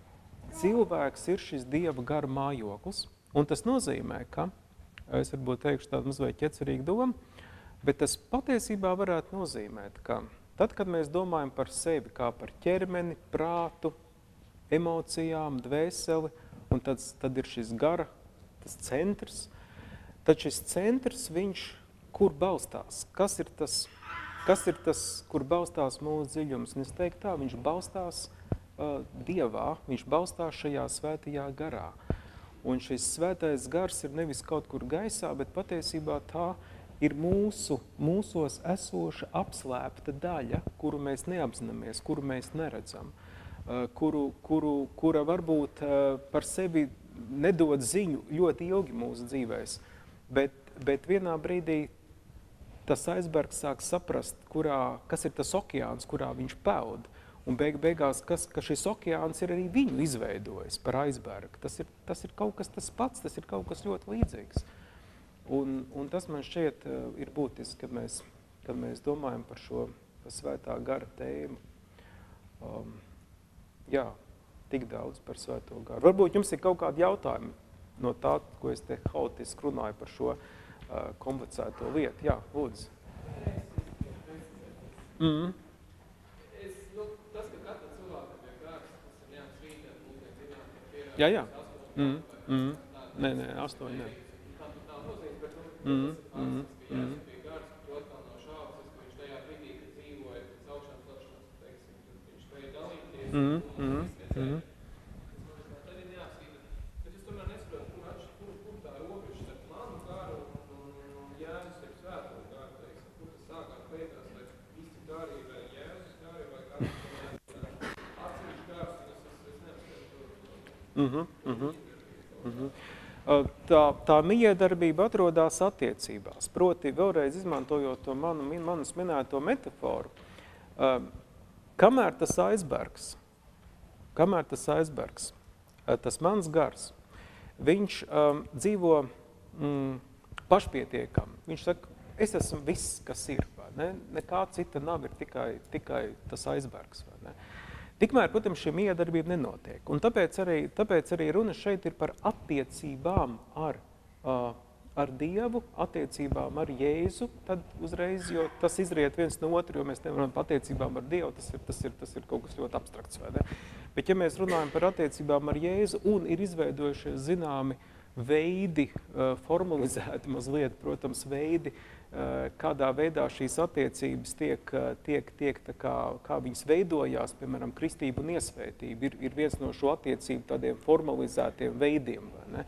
cilvēks ir šis Dieva gara mājoklis, un tas nozīmē, ka, es varbūt teikšu tādu mazliet ķecerīgu domu, bet tas patiesībā varētu nozīmēt, ka tad, kad mēs domājam par sevi kā par ķermeni, prātu, emocijām, dvēseli, un tad, tad ir šis gara, tas centrs, tad šis centrs, viņš kur balstās? Kas ir tas? Kas ir tas, kur balstās mūsu dziļums? Un es teiktu tā, viņš balstās uh, Dievā, viņš balstās šajā svētajā garā. Un šis svētais gars ir nevis kaut kur gaisā, bet patiesībā tā ir mūsu, mūsos esoša apslēpta daļa, kuru mēs neapzināmies, kuru mēs neredzam, uh, kuru, kuru, kura varbūt uh, par sevi nedod ziņu ļoti ilgi mūsu dzīvēs, bet, bet vienā brīdī tas aizbergs sāk saprast, kurā, kas ir tas okeāns, kurā viņš peld. Un beig, beigās, kas, ka šis okeāns ir arī viņu izveidojis par aizbergu. Tas ir, tas ir kaut kas tas pats, tas ir kaut kas ļoti līdzīgs. Un, un tas man šķiet uh, ir būtiski, kad mēs, kad mēs domājam par šo svētā gara tēmu. Um, jā, tik daudz par svēto garu. Varbūt jums ir kaut kādi jautājumi no tā, ko es te haotiski runāju par šo komplicēto lietu. Jā, lūdzu. Mm. Es, nu, tas, ka katra cilvēka pie kārs, tas ir jāņems rītā, mūsdien zināt, ka pierādās jā, jā. astoņi. Mm. Mm. Nē, nē, astoņi, nē. Tā tur nav nozīmes, bet, nu, Mm. tas ir fakts, Mm. tas bija jāsaka pie kārs, tur atkal nav šāpes, ka viņš tajā brīdī, kad dzīvoja pēc augšanas lakšanas, teiksim, tad viņš spēja dalīties. Mm. Mm. Mm. Tad ir neapskīta. Bet es tomēr nesaprotu, kur, atš, kur, kur tā robeža starp manu garu un, un Jēzus ir svēto garu, teiksim, kur tas sākās beigās, vai visi gari vai Jēzus gari vai kāds atsevišķi gars, un es, es, es neapskatu. Mhm, mhm, mhm. Tā, tā mijiedarbība atrodas attiecībās. Proti, vēlreiz izmantojot to manu, manas minēto metaforu, kamēr tas aizbergs, kamēr tas aizbergs, tas mans gars, viņš um, dzīvo mm, pašpietiekami. Viņš saka, es esmu viss, kas ir, vai ne? Nekā cita nav, ir tikai, tikai tas aizbergs, vai ne? Tikmēr, protams, šī mijiedarbība nenotiek. Un tāpēc arī, tāpēc arī runa šeit ir par attiecībām ar uh, ar Dievu, attiecībām ar Jēzu, tad uzreiz, jo tas izriet viens no otru, jo mēs nevaram par attiecībām ar Dievu, tas ir, tas ir, tas ir kaut kas ļoti abstrakts, vai ne? Bet ja mēs runājam par attiecībām ar Jēzu un ir izveidojušies zināmi veidi, formalizēti mazliet, protams, veidi, kādā veidā šīs attiecības tiek, tiek, tiek tā kā, kā viņas veidojās, piemēram, kristība un iesvētība, ir, ir viens no šo attiecību tādiem formalizētiem veidiem, vai ne?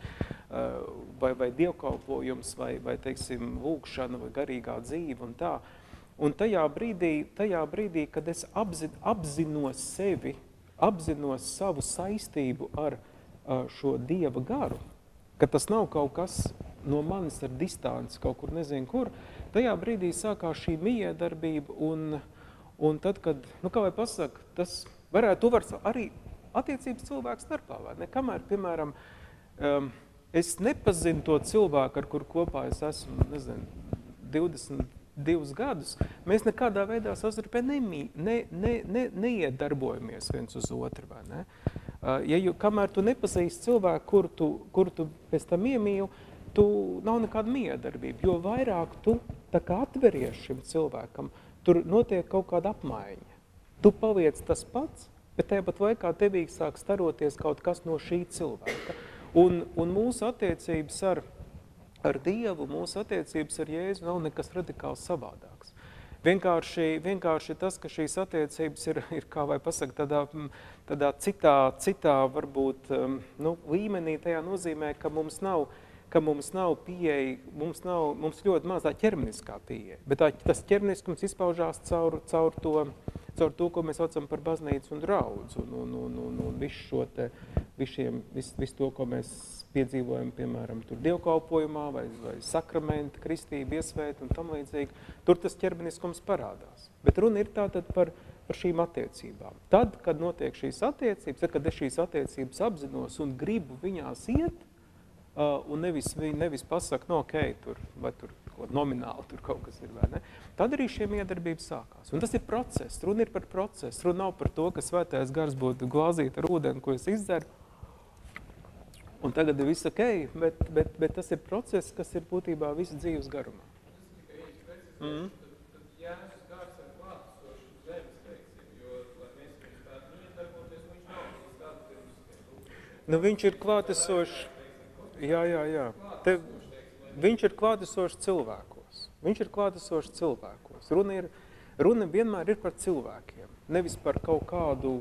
Vai, vai dievkalpojums, vai, vai, teiksim, lūkšana, vai garīgā dzīve un tā. Un tajā brīdī, tajā brīdī kad es apzin, apzinos sevi, apzinos savu saistību ar šo Dieva garu, ka tas nav kaut kas no manis ar distanci, kaut kur nezinu kur, tajā brīdī sākās šī miedarbība un, un tad, kad, nu kā vai pasaka, tas varētu, tu var arī attiecības cilvēku starpā, vai ne? Kamēr, piemēram, um, es nepazinu to cilvēku, ar kuru kopā es esmu, nezinu, divdesmit divus gadus, mēs nekādā veidā savstarpē ne, ne, ne, ne, neiedarbojamies viens uz otru, vai ne? Ja jau, kamēr tu nepazīsti cilvēku, kuru tu, kuru tu pēc tam iemīli, tu nav nekāda miedarbība, jo vairāk tu tā kā atveries šim cilvēkam, tur notiek kaut kāda apmaiņa. Tu paliec tas pats, bet tāpat laikā tevī sāk staroties kaut kas no šī cilvēka. Un, un mūsu attiecības ar Ar Dievu, mūsu attiecības ar Jēzu nav nekas radikāls savādāks. Vienkārši, vienkārši tas, ka šīs attiecības ir, ir kā vai pasaka, tādā, tādā citā, citā varbūt nu, līmenī, tajā nozīmē, ka mums nav, ka mums nav pieeja, mums, nav, mums ļoti maz tā ķermeniskā pieeja, bet tā, tas ķermeniskums izpaužās caur, caur, to, caur to, ko mēs saucam par baznīcu un draudzu, un, un, un, un, un visu šo te, visiem, vis, visu to, ko mēs piedzīvojam, piemēram, tur dievkalpojumā vai, vai sakramenta, kristība, iesvēta un tam līdzīgi, tur tas ķermeniskums parādās. Bet runa ir tātad par, par šīm attiecībām. Tad, kad notiek šīs attiecības, tad, kad es šīs attiecības apzinos un gribu viņās iet, uh, un nevis, nevis pasaka, no, ok, tur, vai tur nomināli tur kaut kas ir, vai ne? Tad arī šie miedarbības sākās. Un tas ir process, runa ir par procesu, runa nav par to, ka svētais gars būtu glāzīt ar ūdeni, ko es izdzeru, un tagad ir viss ok, bet, bet, bet tas ir process, kas ir būtībā visu dzīves garumā. Tas tikai īsti precizēs, tad, tad Jēzus gars ir klātesošs uz zemes, teiksim, jo, lai mēs viņus tādu miedarboties, viņš nav bijis tādu pirms. Nu, viņš ir klātesošs, jā, jā, jā. Te, viņš ir klātesošs cilvēkos. Viņš ir klātesošs cilvēkos. Runa, ir, runa vienmēr ir par cilvēkiem, nevis par kaut kādu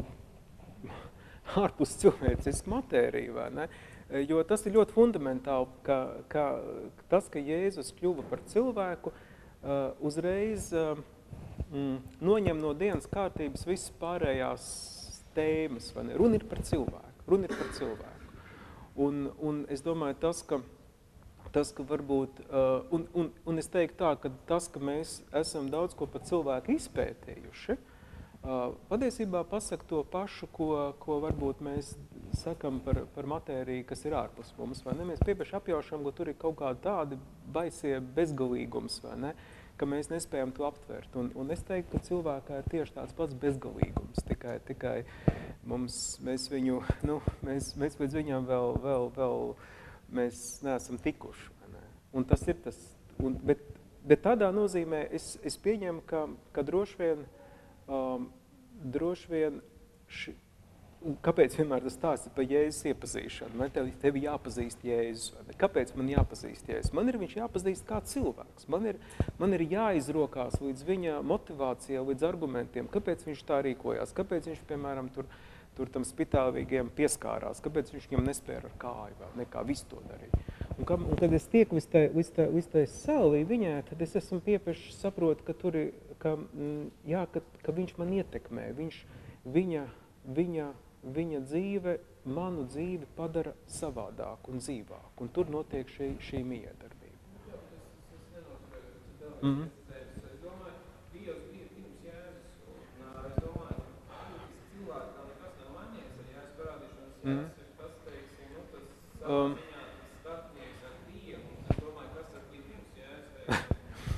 ārpus cilvēcisku matēriju, vai ne? Jo tas ir ļoti fundamentāli, ka, ka tas, ka Jēzus kļuva par cilvēku, uh, uzreiz uh, mm, noņem no dienas kārtības visas pārējās tēmas, vai ne? Runa ir par cilvēku, runa ir par cilvēku. Un, un es domāju, tas, ka, tas, ka varbūt, uh, un, un, un es teiktu tā, ka tas, ka mēs esam daudz ko par cilvēku izpētējuši, uh, patiesībā pasaka to pašu, ko, ko varbūt mēs sakam par, par matēriju, kas ir ārpus mums, vai ne? Mēs piepaši apjaušam, ka tur ir kaut kādi tādi baisie bezgalīgums, vai ne? Ka mēs nespējam to aptvert. Un, un es teiktu, ka cilvēkā ir tieši tāds pats bezgalīgums, tikai, tikai mums, mēs viņu, nu, mēs, mēs pēc viņam vēl, vēl, vēl, mēs neesam tikuši, vai ne? Un tas ir tas, un, bet, bet tādā nozīmē es, es pieņemu, ka, ka droši vien, um, droši vien ši, kāpēc vienmēr tas stāsts par Jēzus iepazīšanu? Man tev, tevi jāpazīst Jēzus. Kāpēc man jāpazīst Jēzus? Man ir viņš jāpazīst kā cilvēks. Man ir, man ir jāizrokās līdz viņa motivācijai, līdz argumentiem. Kāpēc viņš tā rīkojās? Kāpēc viņš, piemēram, tur, tur tam spitāvīgiem pieskārās? Kāpēc viņš viņam nespēja ar kāju vēl? Nekā visu to darīja. Un, ka, un kad es tieku līdz tai, līdz tai, līdz tai salvī viņai, tad es esmu piepeši saprotu, ka tur ir, ka, jā, ka, ka viņš man ietekmē. Viņš, viņa, viņa, viņa dzīve, manu dzīvi padara savādāku un dzīvāku. Un tur notiek šī, šī miedarbība. Jā, tas, tas, tas nenoturē, ka tu daudz mm -hmm. precizējies. Es domāju, Dievs bija pirms Jēzus. Un es domāju, ka cilvēki tā nekas nav mainījies ar Jēzus parādīšanos. Mm -hmm. Jēzus ir tas, teiksim, nu, tas savā um. ziņā starpnieks ar Dievu. Un es domāju, kas ar bija pirms Jēzus.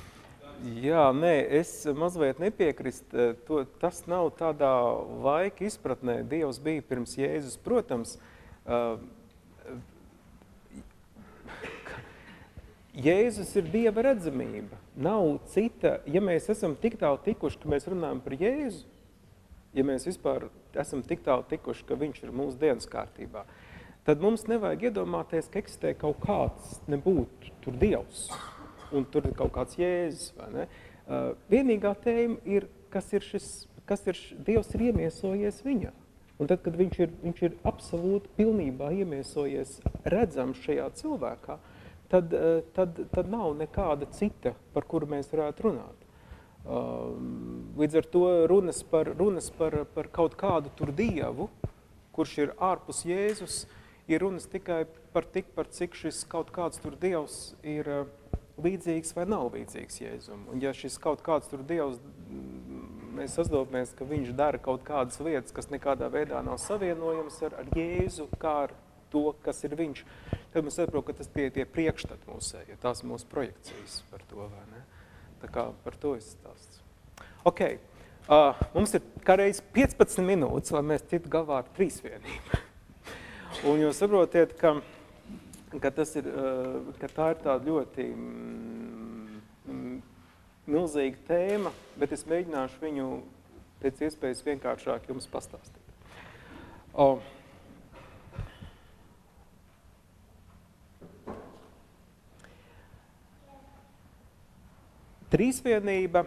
Jā, nē, es mazliet nepiekrist, to, tas nav tādā laika izpratnē. Dievs bija pirms Jēzus, protams, Jēzus ir Dieva redzamība. Nav cita, ja mēs esam tik tālu tikuši, ka mēs runājam par Jēzu, ja mēs vispār esam tik tālu tikuši, ka viņš ir mūsu dienas kārtībā, tad mums nevajag iedomāties, ka eksistē kaut kāds, nebūtu tur Dievs, un tur ir kaut kāds Jēzus, vai ne? Uh, vienīgā tēma ir, kas ir šis, kas ir, Dievs ir iemiesojies viņā. Un tad, kad viņš ir, viņš ir absolūti pilnībā iemiesojies redzams šajā cilvēkā, tad, tad, tad nav nekāda cita, par kuru mēs varētu runāt. Līdz ar to runas par, runas par, par kaut kādu tur Dievu, kurš ir ārpus Jēzus, ir runas tikai par tik, par cik šis kaut kāds tur Dievs ir līdzīgs vai nav līdzīgs Jēzum. Un ja šis kaut kāds tur Dievs, mēs sasdopamies, ka viņš dara kaut kādas lietas, kas nekādā veidā nav savienojams ar, ar Jēzu, kā ar to, kas ir viņš, tad mēs saprotam, ka tas tie, tie priekšstat mūsē, ja tās mūsu projekcijas par to, vai ne? Tā kā par to es stāsts. Ok, uh, mums ir kā reiz piecpadsmit minūtes, lai mēs tiktu galvā ar trīsvienību. Un jūs saprotiet, ka, ka, tas ir, uh, ka tā ir tāda ļoti mm, mm, milzīga tēma, bet es mēģināšu viņu pēc iespējas vienkāršāk jums pastāstīt. O, trīsvienība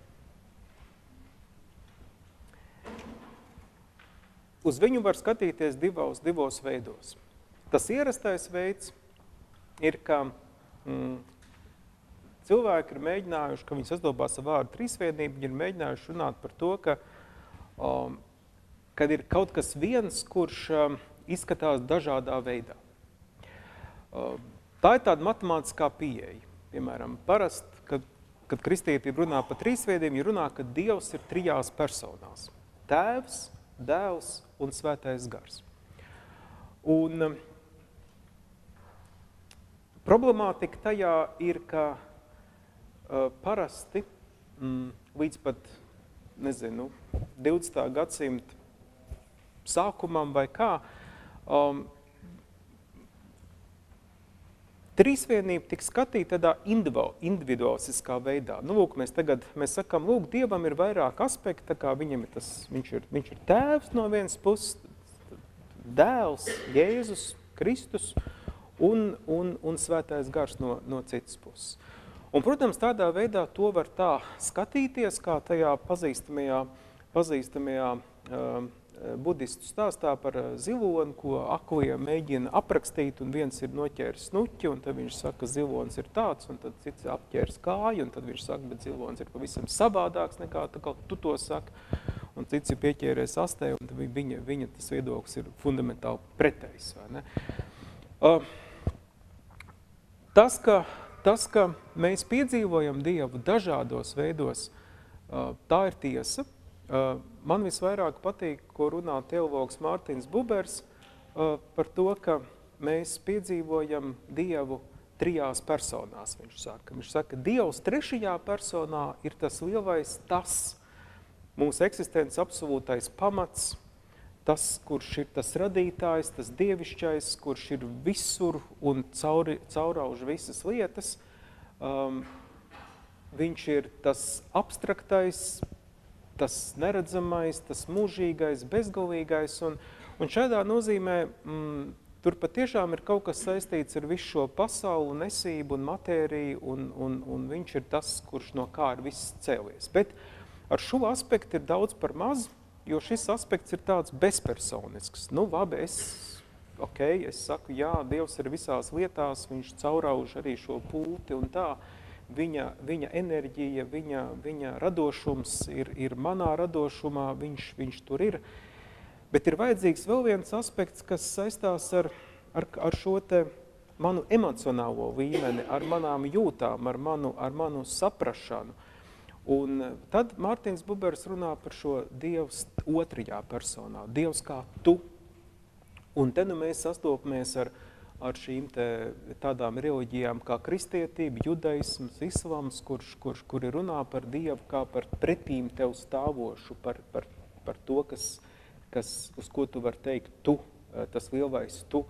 uz viņu var skatīties divos, divos veidos. Tas ierastais veids ir, ka mm, cilvēki ir mēģinājuši, ka viņi sastopās ar vārdu trīsvienību, viņi ir mēģinājuši runāt par to, ka, um, kad ir kaut kas viens, kurš um, izskatās dažādā veidā. Uh, tā ir tāda matemātiskā pieeja. Piemēram, parasti, kad, kad kristietība runā par trīsvienību, viņi runā, ka Dievs ir trijās personās. Tēvs, Dēls un Svētais Gars. Un um, problemātika tajā ir, ka Uh, parasti mm, līdz pat, nezinu, divdesmitā gadsimta sākumam vai kā, um, trīsvienība tika skatīta tādā individualistiskā veidā. Nu, lūk, mēs tagad, mēs sakam, lūk, Dievam ir vairāk aspekti, tā kā viņam ir tas, viņš ir, viņš ir tēvs no vienas puses, Dēls, Jēzus, Kristus un, un, un Svētais Gars no, no citas puses. Un, protams, tādā veidā to var tā skatīties, kā tajā pazīstamajā, pazīstamajā uh, budistu stāstā par ziloni, ko aklie mēģina aprakstīt, un viens ir noķēris snuķi, un tad viņš saka, ka zilons ir tāds, un tad cits apķēris kāju, un tad viņš saka, bet zilons ir pavisam savādāks nekā tā, kā tu to saki, un cits ir pieķēries astē, un viņa, viņa tas viedoklis ir fundamentāli pretējs, vai ne? Uh, tas, ka Tas, ka mēs piedzīvojam Dievu dažādos veidos, tā ir tiesa. Man visvairāk patīk, ko runā teologs Mārtiņš Bubers, par to, ka mēs piedzīvojam Dievu trijās personās, viņš saka. Viņš saka, Dievs trešajā personā ir tas lielais tas, mūsu eksistences absolūtais pamats, tas, kurš ir tas radītājs, tas dievišķais, kurš ir visur un cauri, caurauž visas lietas. Um, viņš ir tas abstraktais, tas neredzamais, tas mūžīgais, bezgalīgais. Un, un šādā nozīmē mm, tur patiešām ir kaut kas saistīts ar visu šo pasauli, nesību un matēriju, un, un, un viņš ir tas, kurš no kā ir viss cēlies. Bet ar šo aspektu ir daudz par maz, jo šis aspekts ir tāds bezpersonisks. Nu, labi, es, okay, es saku, jā, Dievs ir visās lietās, viņš caurauž arī šo pulti un tā. Viņa, viņa enerģija, viņa, viņa radošums ir, ir manā radošumā, viņš, viņš tur ir. Bet ir vajadzīgs vēl viens aspekts, kas saistās ar, ar, ar šo te manu emocionālo līmeni, ar manām jūtām, ar manu, ar manu saprašanu. Un tad Mārtiņš Bubers runā par šo Dievs otrajā personā, Dievs kā tu. Un te nu mēs sastopamies ar, ar šīm te tādām reliģijām kā kristietība, judaisms, islams, kurš, kurš, kuri runā par Dievu kā par pretīm tev stāvošu, par, par, par to, kas, kas, uz ko tu var teikt tu, tas lielais tu.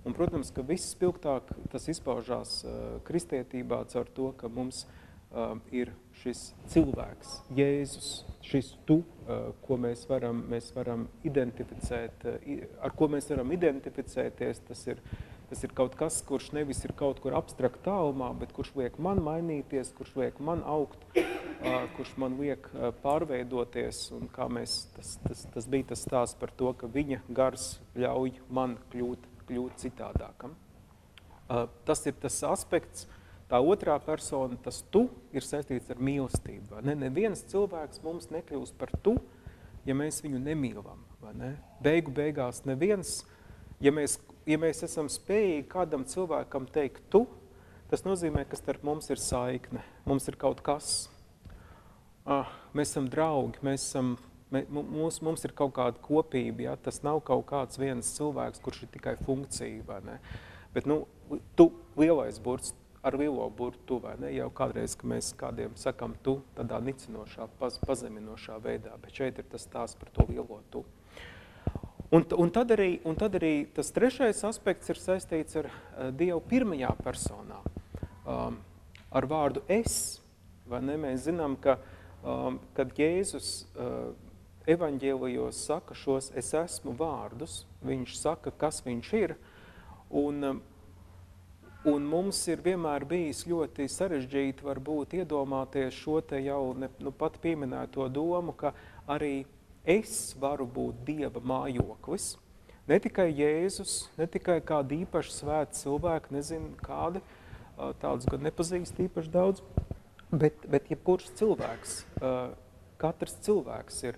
Un, protams, ka viss spilgtāk tas izpaužās uh, kristietībā caur to, ka mums uh, ir šis cilvēks, Jēzus, šis tu, uh, ko mēs varam, mēs varam identificēt, uh, ar ko mēs varam identificēties, tas ir, tas ir kaut kas, kurš nevis ir kaut kur abstrakt tālumā, bet kurš liek man mainīties, kurš liek man augt, uh, kurš man liek uh, pārveidoties, un kā mēs, tas, tas, tas bija tas stāsts par to, ka viņa gars ļauj man kļūt, kļūt citādākam. Uh, tas ir tas aspekts, tā otrā persona, tas tu, ir saistīts ar mīlestību. Ne? Neviens cilvēks mums nekļūst par tu, ja mēs viņu nemīlam. Vai ne? Beigu beigās neviens, ja mēs, ja mēs esam spējīgi kādam cilvēkam teikt tu, tas nozīmē, ka starp mums ir saikne, mums ir kaut kas. Ah, mēs esam draugi, mēs esam, mē, mums, mums ir kaut kāda kopība, ja? Tas nav kaut kāds viens cilvēks, kurš ir tikai funkcija. Vai ne? Bet nu, tu, lielais burts, ar lielo burtu, vai ne? Jau kādreiz, ka mēs kādiem sakam tu, tādā nicinošā, paz, pazeminošā veidā, bet šeit ir tas tās par to lielo tu. Un, un, tad arī, un tad arī tas trešais aspekts ir saistīts ar uh, Dievu pirmajā personā, um, ar vārdu es, vai ne? Mēs zinām, ka, um, kad Jēzus uh, evaņģēlijos saka šos es esmu vārdus, viņš saka, kas viņš ir, un um, Un mums ir vienmēr bijis ļoti sarežģīti varbūt iedomāties šo te jau ne, nu, pat pieminēto domu, ka arī es varu būt Dieva mājoklis. Ne tikai Jēzus, ne tikai kādi īpaši svēti cilvēki, nezinu kādi, tādus gan nepazīst īpaši daudz, bet, bet jebkurš cilvēks, katrs cilvēks ir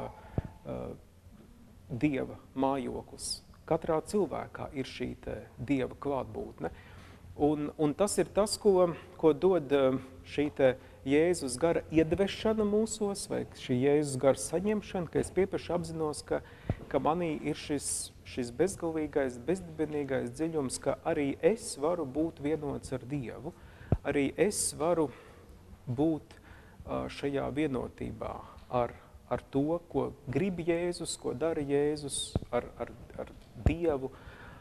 Dieva mājoklis. Katrā cilvēkā ir šī te Dieva klātbūtne. Un, un tas ir tas, ko, ko dod šī te Jēzus gara iedvešana mūsos, vai šī Jēzus gara saņemšana, ka es piepaši apzinos, ka, ka manī ir šis, šis bezgalīgais, bezdibenīgais dziļums, ka arī es varu būt vienots ar Dievu, arī es varu būt šajā vienotībā ar, ar to, ko grib Jēzus, ko dara Jēzus, ar, ar, ar Dievu.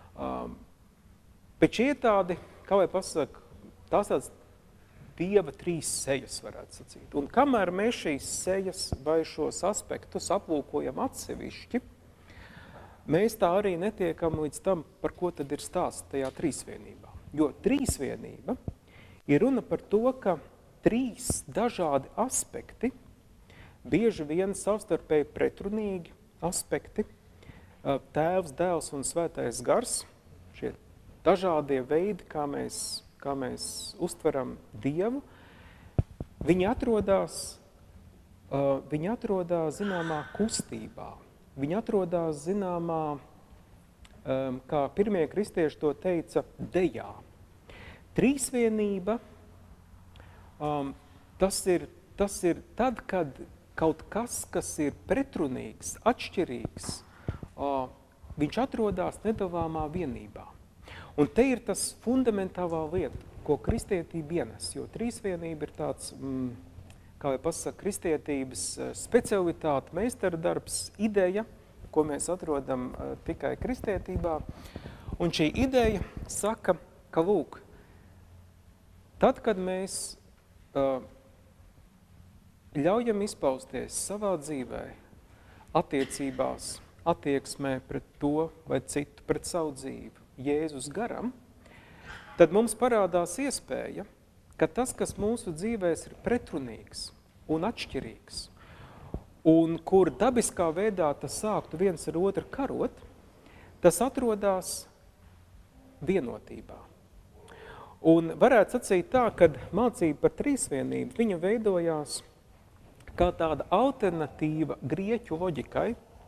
Bet šie tādi, kā vai pasaka, tās tāds Dieva trīs sejas, varētu sacīt. Un kamēr mēs šīs sejas vai šos aspektus aplūkojam atsevišķi, mēs tā arī netiekam līdz tam, par ko tad ir stāsts tajā trīsvienībā. Jo trīsvienība ir runa par to, ka trīs dažādi aspekti, bieži vien savstarpēji pretrunīgi aspekti, Tēvs, Dēls un Svētais Gars, šie dažādie veidi, kā mēs, kā mēs uztveram Dievu, viņi atrodās, uh, viņi atrodās zināmā kustībā. Viņi atrodās zināmā, um, kā pirmie kristieši to teica, dejā. Trīsvienība, um, tas ir, tas ir tad, kad kaut kas, kas ir pretrunīgs, atšķirīgs, uh, viņš atrodās nedalāmā vienībā. Un te ir tas fundamentālā lieta, ko kristietība ienes, jo trīsvienība ir tāds, mm, kā vai pasaka, kristietības specialitāte, meistardarbs, ideja, ko mēs atrodam uh, tikai kristietībā. Un šī ideja saka, ka lūk, tad, kad mēs uh, ļaujam izpausties savā dzīvē, attiecībās, attieksmē pret to vai citu, pret savu dzīvi, Jēzus garam, tad mums parādās iespēja, ka tas, kas mūsu dzīvēs ir pretrunīgs un atšķirīgs, un kur dabiskā veidā tas sāktu viens ar otru karot, tas atrodās vienotībā. Un varētu sacīt tā, kad mācība par trīsvienību, viņa veidojās kā tāda alternatīva grieķu loģikai,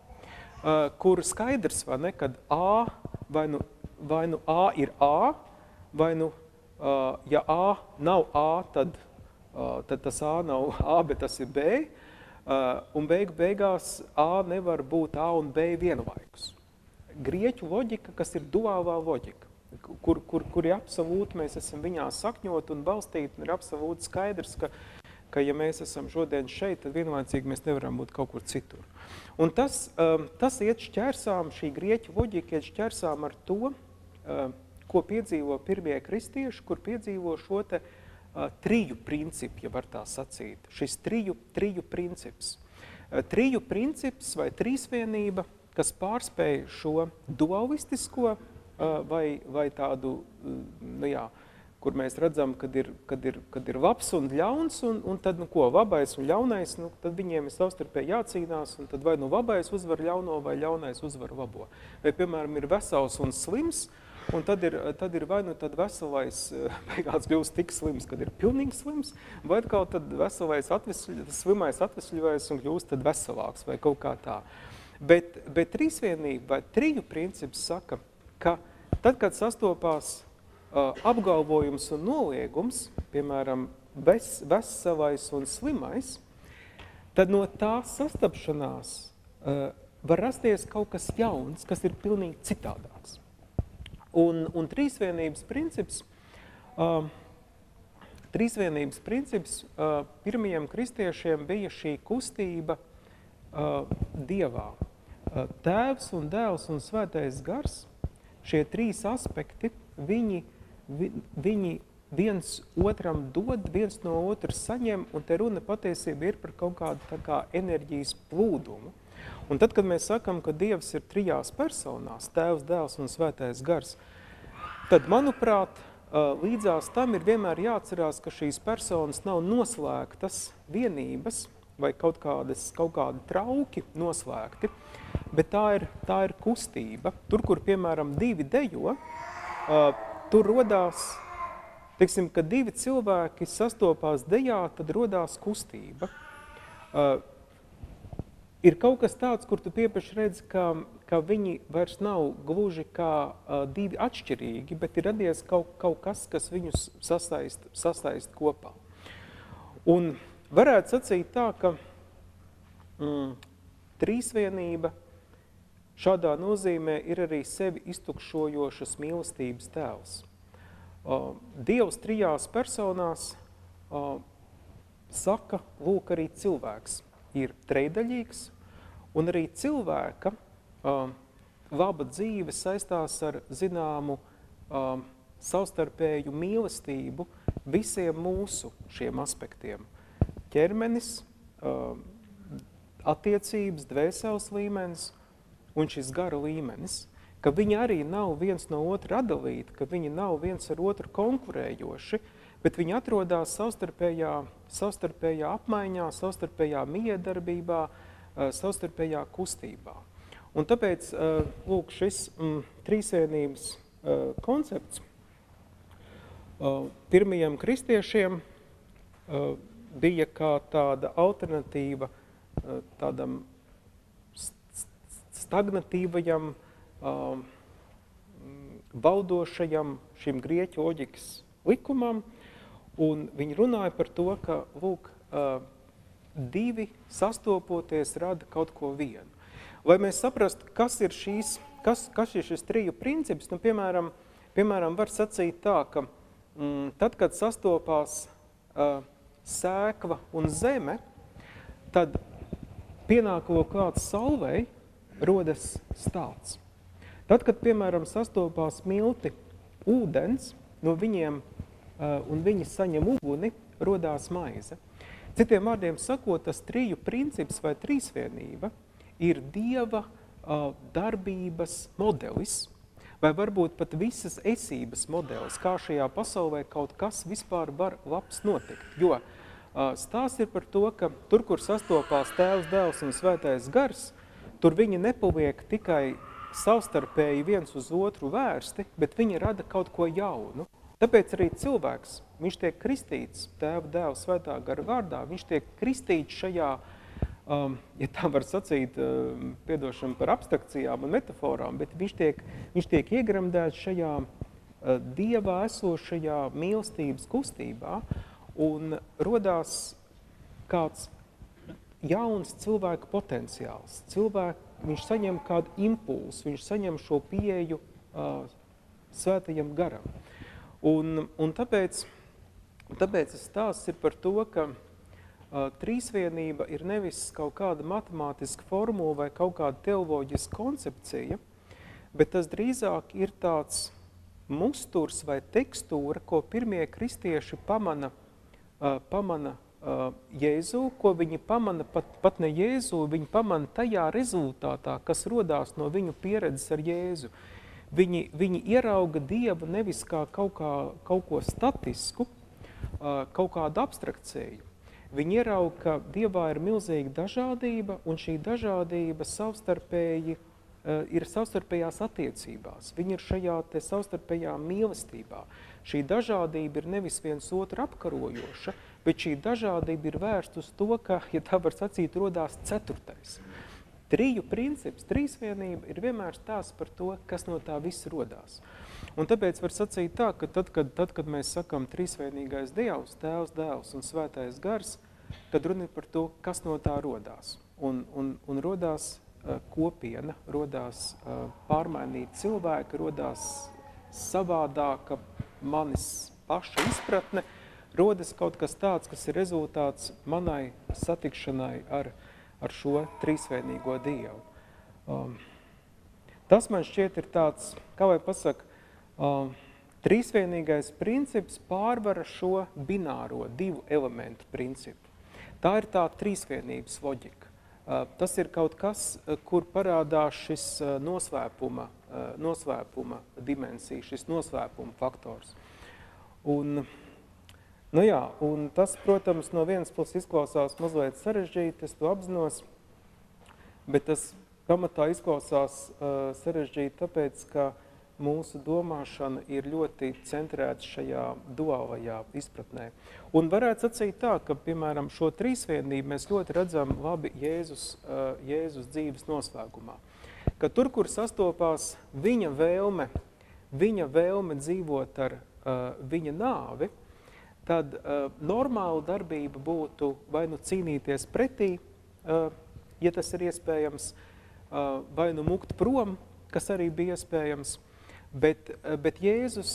kur skaidrs, vai ne, kad A vai nu vai nu A ir A, vai nu, uh, ja A nav A, tad, uh, tad tas A nav A, bet tas ir B, uh, un beigu beigās A nevar būt A un B vienlaikus. Grieķu loģika, kas ir duālā loģika, kur, kur, kur ir absolūti, mēs esam viņā sakņot un balstīt, un ir absolūti skaidrs, ka, ka ja mēs esam šodien šeit, tad vienlaicīgi mēs nevaram būt kaut kur citur. Un tas, um, tas iet šķērsām, šī grieķu loģika iet šķērsām ar to, uh, ko piedzīvo pirmie kristieši, kur piedzīvo šo te uh, triju principu, ja var tā sacīt. Šis triju, triju princips. Uh, triju princips vai trīsvienība, kas pārspēj šo dualistisko uh, vai, vai tādu, uh, nu jā, kur mēs redzam, kad ir, kad ir, kad ir labs un ļauns, un, un tad, nu ko, labais un ļaunais, nu, tad viņiem ir savstarpēji jācīnās, un tad vai nu labais uzvar ļauno, vai ļaunais uzvar labo. Vai, piemēram, ir vesels un slims, un tad ir, tad ir vai nu tad veselais beigās kļūst tik slims, kad ir pilnīgi slims, vai kaut tad veselais atvesļ, slimais atvesļojas un kļūst tad veselāks, vai kaut kā tā. Bet, bet trīsvienība vai triju princips saka, ka tad, kad sastopās apgalvojums un noliegums, piemēram, ves, veselais un slimais, tad no tā sastapšanās uh, var rasties kaut kas jauns, kas ir pilnīgi citādāks. Un, un trīsvienības princips, uh, trīsvienības princips uh, pirmajiem kristiešiem bija šī kustība uh, Dievā. Uh, Tēvs un Dēls un Svētais Gars, šie trīs aspekti, viņi Vi, viņi viens otram dod, viens no otras saņem, un te runa patiesība ir par kaut kādu tā kā enerģijas plūdumu. Un tad, kad mēs sakam, ka Dievs ir trijās personās, Tēvs, Dēls un Svētais Gars, tad, manuprāt, līdzās tam ir vienmēr jāatcerās, ka šīs personas nav noslēgtas vienības vai kaut kādas, kaut kādi trauki noslēgti, bet tā ir, tā ir kustība. Tur, kur, piemēram, divi dejo, tur rodās, teiksim, kad divi cilvēki sastopās dejā, tad rodās kustība. Uh, ir kaut kas tāds, kur tu piepeši redzi, ka, ka viņi vairs nav gluži kā uh, divi atšķirīgi, bet ir radies kaut, kaut kas, kas viņus sasaist, sasaist kopā. Un varētu sacīt tā, ka mm, trīsvienība šādā nozīmē ir arī sevi iztukšojošas mīlestības tēls. Uh, Dievs trijās personās uh, saka, lūk, arī cilvēks ir treidaļīgs, un arī cilvēka uh, laba dzīve saistās ar zināmu uh, savstarpēju mīlestību visiem mūsu šiem aspektiem. Ķermenis, uh, attiecības, dvēseles līmenis, un šis gara līmenis, ka viņi arī nav viens no otra atdalīti, ka viņi nav viens ar otru konkurējoši, bet viņi atrodās savstarpējā, savstarpējā apmaiņā, savstarpējā miedarbībā, savstarpējā kustībā. Un tāpēc, lūk, šis mm, trīsvienības uh, koncepts uh, pirmajiem kristiešiem uh, bija kā tāda alternatīva uh, tādam stagnatīvajam, uh, baudošajam šim grieķu loģikas likumam, un viņi runāja par to, ka, lūk, uh, divi sastopoties rada kaut ko vienu. Lai mēs saprastu, kas ir, šīs, kas, kas ir šis triju princips, nu, piemēram, piemēram, var sacīt tā, ka mm, tad, kad sastopās uh, sēkva un zeme, tad pienāko kāds saulei, rodas stāts. Tad, kad, piemēram, sastopās milti ūdens, no viņiem, uh, un viņi saņem uguni, rodās maize. Citiem vārdiem sakot, tas triju princips vai trīsvienība ir Dieva uh, darbības modelis, vai varbūt pat visas esības modelis, kā šajā pasaulē kaut kas vispār var labs notikt. Jo uh, stāsts ir par to, ka tur, kur sastopās Tēvs, Dēls un Svētais Gars, tur viņi nepaliek tikai savstarpēji viens uz otru vērsti, bet viņi rada kaut ko jaunu. Tāpēc arī cilvēks, viņš tiek kristīts Tēva, Dēla, Svētā Gara vārdā, viņš tiek kristīts šajā, um, ja tā var sacīt, um, piedošana par abstrakcijām un metaforām, bet viņš tiek, viņš tiek iegremdēts šajā uh, Dievā esošajā mīlestības kustībā un rodās kāds jauns cilvēka potenciāls. Cilvēku, viņš saņem kādu impulsu, viņš saņem šo pieeju uh, Svētajam Garam. Un, un tāpēc, tāpēc stāsts ir par to, ka uh, trīsvienība ir nevis kaut kāda matemātiska formula vai kaut kāda teoloģiska koncepcija, bet tas drīzāk ir tāds musturs vai tekstūra, ko pirmie kristieši pamana, uh, pamana uh, Jēzu, ko viņi pamana pat, pat ne Jēzu, viņi pamana tajā rezultātā, kas rodās no viņu pieredzes ar Jēzu. Viņi, viņi ierauga Dievu nevis kā kaut, kā, kaut ko statisku, uh, kaut kādu abstrakcēju. Viņi ierauga, ka Dievā ir milzīga dažādība, un šī dažādība savstarpēji uh, ir savstarpējās attiecībās. Viņi ir šajā te savstarpējā mīlestībā. Šī dažādība ir nevis viens otru apkarojoša, bet šī dažādība ir vērsta uz to, ka, ja tā var sacīt, rodās ceturtais. Triju princips, trīsvienība ir vienmēr stāsts par to, kas no tā viss rodās. Un tāpēc var sacīt tā, ka tad, kad, tad, kad mēs sakam trīsvienīgais Dievs, Tēvs, Dēls un Svētais Gars, tad runa ir par to, kas no tā rodās. Un, un, un rodās uh, kopiena, rodās uh, pārmainīt cilvēki, rodās savādāka manis paša izpratne, rodas kaut kas tāds, kas ir rezultāts manai satikšanai ar ar šo trīsvienīgo Dievu. Um, tas man šķiet ir tāds, kā vai pasaka, um, trīsvienīgais princips pārvara šo bināro divu elementu principu. Tā ir tā trīsvienības loģika. Uh, tas ir kaut kas, kur parādās šis uh, nosvēpuma, uh, nosvēpuma dimensija, šis nosvēpuma faktors. Un Nu jā, un tas, protams, no vienas puses izklausās mazliet sarežģīti, es to apzinos, bet tas pamatā izklausās uh, sarežģīti tāpēc, ka mūsu domāšana ir ļoti centrēta šajā duālajā izpratnē. Un varētu sacīt tā, ka, piemēram, šo trīsvienību mēs ļoti redzam labi Jēzus, uh, Jēzus dzīves noslēgumā. Ka tur, kur sastopās viņa vēlme, viņa vēlme dzīvot ar uh, viņa nāvi, tad uh, normāla darbība būtu vai nu cīnīties pretī, uh, ja tas ir iespējams, uh, vai nu mukt prom, kas arī bija iespējams, bet, uh, bet Jēzus,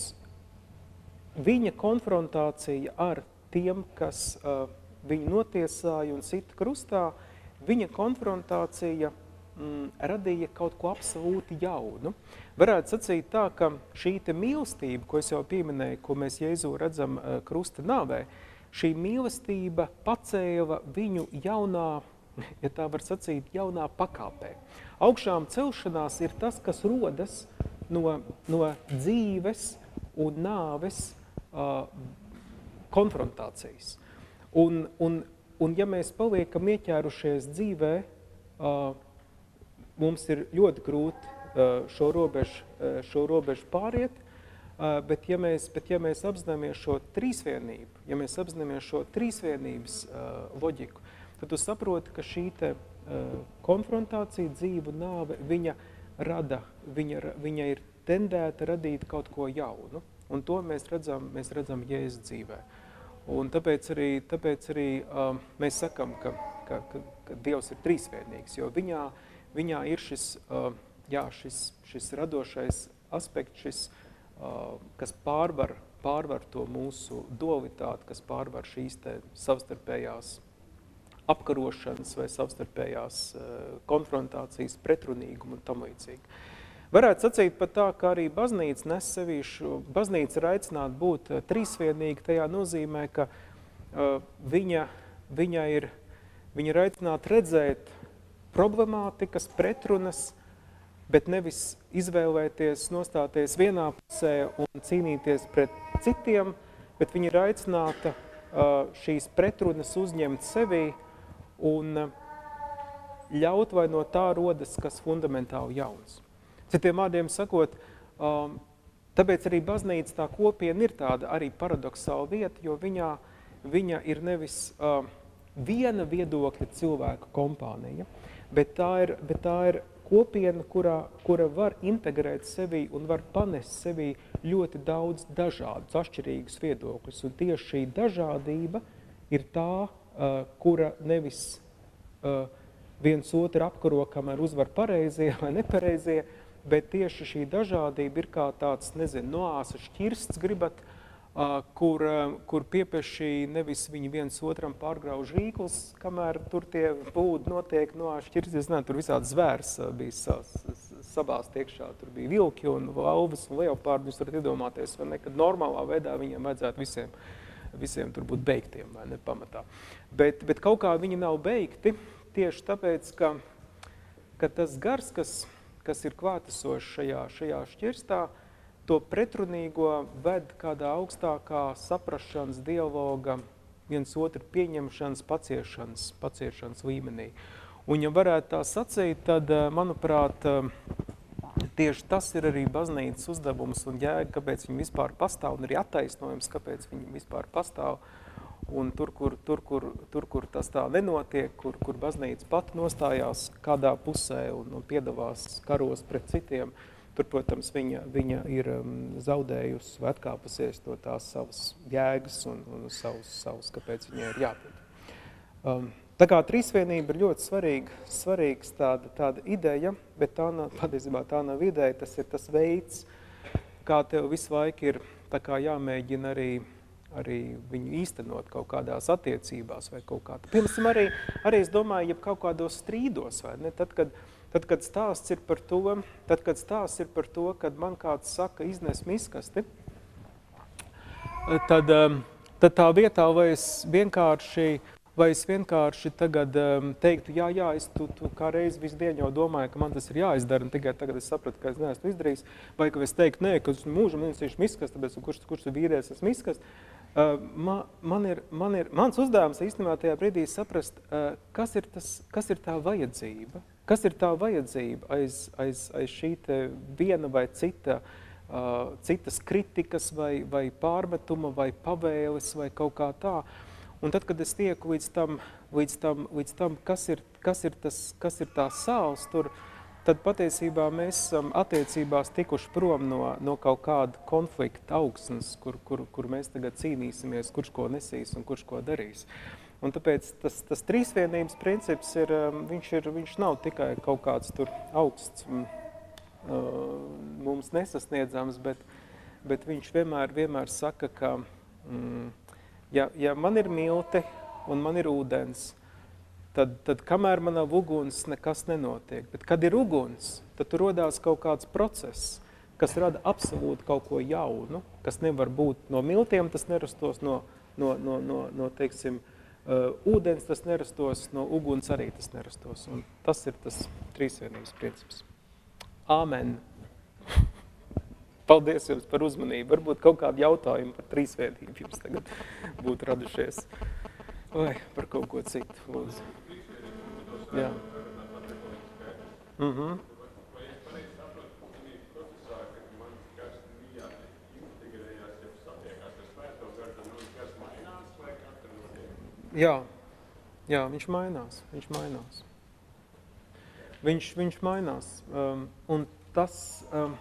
viņa konfrontācija ar tiem, kas uh, viņu notiesāja un sita krustā, viņa konfrontācija mm, radīja kaut ko absolūti jaunu. Varētu sacīt tā, ka šī te mīlestība, ko es jau pieminēju, ko mēs Jēzu redzam uh, krusta nāvē, šī mīlestība pacēla viņu jaunā, ja tā var sacīt, jaunā pakāpē. Augšām celšanās ir tas, kas rodas no, no dzīves un nāves uh, konfrontācijas. Un, un, un ja mēs paliekam ieķērušies dzīvē, uh, mums ir ļoti grūti šo robežu, šo robežu pāriet, bet ja mēs, bet ja mēs apzināmies šo trīsvienību, ja mēs apzināmies šo trīsvienības loģiku, tad tu saproti, ka šī te konfrontācija, dzīvu nāve, viņa rada, viņa, viņa ir tendēta radīt kaut ko jaunu. Un to mēs redzam, mēs redzam Jēzus dzīvē. Un tāpēc arī, tāpēc arī um, mēs sakam, ka, ka, ka, ka Dievs ir trīsvienīgs, jo viņā, viņā ir šis, uh, jā, šis, šis radošais aspekts, šis, uh, kas pārvar, pārvar to mūsu dualitāti, kas pārvar šīs te savstarpējās apkarošanas vai savstarpējās uh, konfrontācijas, pretrunīgumu un tam līdzīgi. Varētu sacīt pat tā, ka arī baznīca nes sevīšu, baznīca ir aicināta būt uh, trīsvienīga, tajā nozīmē, ka uh, viņa, viņa, ir, viņa ir aicināta redzēt problemātikas, pretrunas, bet nevis izvēlēties, nostāties vienā pusē un cīnīties pret citiem, bet viņa ir aicināta uh, šīs pretrunas uzņemt sevī un uh, ļaut, vai no tā rodas kas fundamentāli jauns. Citiem vārdiem sakot, um, tāpēc arī baznīca tā kopiena ir tāda arī paradoxāla vieta, jo viņā, viņa ir nevis uh, viena viedokļa cilvēku kompānija, bet tā ir, bet tā ir kopiena, kurā, kura var integrēt sevī un var panest sevī ļoti daudz dažādus, atšķirīgus viedokļus. Un tieši šī dažādība ir tā, uh, kura nevis uh, viens otru apkaro, kamēr uzvar pareizie vai nepareizie, bet tieši šī dažādība ir kā tāds, nezinu, noāsa šķirsts gribat, uh, kur, uh, kur piepeši nevis viņi viens otram pārgrauž rīklis, kamēr tur tie būdi notiek noāsa šķirsts, es nezinu, tur visādi zvērs uh, bija sabāzt iekšā. Tur bija vilki un lauvas un leopārdi, jūs varat iedomāties, vai ne, kad normālā veidā viņiem vajadzētu visiem, visiem tur būt beigtiem, vai ne, pamatā. Bet, bet kaut kā viņi nav beigti tieši tāpēc, ka, ka tas gars, kas, kas ir klātesošs šajā, šajā šķirstā, to pretrunīgo ved kādā augstākā saprašanas, dialoga, viens otru pieņemšanas, paciešanas, paciešanas līmenī. Un, ja varētu tā sacīt, tad, manuprāt, tieši tas ir arī baznīcas uzdevums un jēga, kāpēc viņi vispār pastāv, un arī attaisnojums, kāpēc viņi vispār pastāv. Un tur, kur, tur, kur, tur, kur tas tā nenotiek, kur, kur baznīca pat nostājās kādā pusē un, un piedalās karos pret citiem, tur, protams, viņa, viņa ir um, zaudējusi vai atkāpusies no tās savas jēgas un, un savus, savus, kāpēc viņai ir jābūt. Um, tā kā trīsvienība ir ļoti svarīga, svarīgs tāda, tāda ideja, bet tā nav, patiesībā tā nav ideja, tas ir tas veids, kā tev visu laiku ir tā kā jāmēģina arī, arī viņu īstenot kaut kādās attiecībās vai kaut kā. Piemēram, arī, arī es domāju, ja kaut kādos strīdos, vai ne, tad, kad Tad, kad stāsts ir par to, tad, kad stāsts ir par to, kad man kāds saka, iznes miskasti, tad, tad tā vietā, vai es vienkārši, vai es vienkārši tagad teiktu, jā, jā, es tu, tu kā reiz visu dienu jau domāju, ka man tas ir jāizdara, un tikai tagad es sapratu, ka es neesmu izdarījis, vai ka es teiktu, nē, ka es mūžam nenesīšu miskasti, tāpēc, kurš, kurš tu vīries es miskasti. Man, man ir, man ir, mans uzdevums īstenībā tajā brīdī saprast, kas ir, tas, kas ir tā vajadzība. Kas ir tā vajadzība aiz, aiz, aiz šī te viena vai cita, uh, citas kritikas vai, vai pārmetuma vai pavēles vai kaut kā tā. Un tad, kad es tieku līdz tam, līdz tam, līdz tam kas, ir, kas, ir tas, kas ir tā sāls tur, tad patiesībā mēs esam attiecībās tikuši prom no, no kaut kāda konflikta augsnes, kur, kur, kur mēs tagad cīnīsimies, kurš ko nesīs un kurš ko darīs. Un tāpēc tas, tas trīsvienības princips ir, viņš, ir, viņš nav tikai kaut kāds tur augsts, mums nesasniedzams, bet, bet viņš vienmēr, vienmēr saka, ka ja, ja man ir milte un man ir ūdens, tad, tad kamēr man nav uguns, nekas nenotiek. Bet kad ir uguns, tad tur rodās kaut kāds process, kas rada absolūti kaut ko jaunu, kas nevar būt no miltiem, tas nerastos no, no, no, no, no teiksim, Uh, ūdens tas nerastos, no uguns arī tas nerastos. Un tas ir tas trīsvienības princips. Āmen. Paldies jums par uzmanību. Varbūt kaut kādi jautājumi par trīsvienību jums tagad būtu radušies. Vai par kaut ko citu, lūdzu. Jā. Mhm. Jā, jā, viņš mainās, viņš mainās. Viņš, viņš mainās. Um, un tas, um,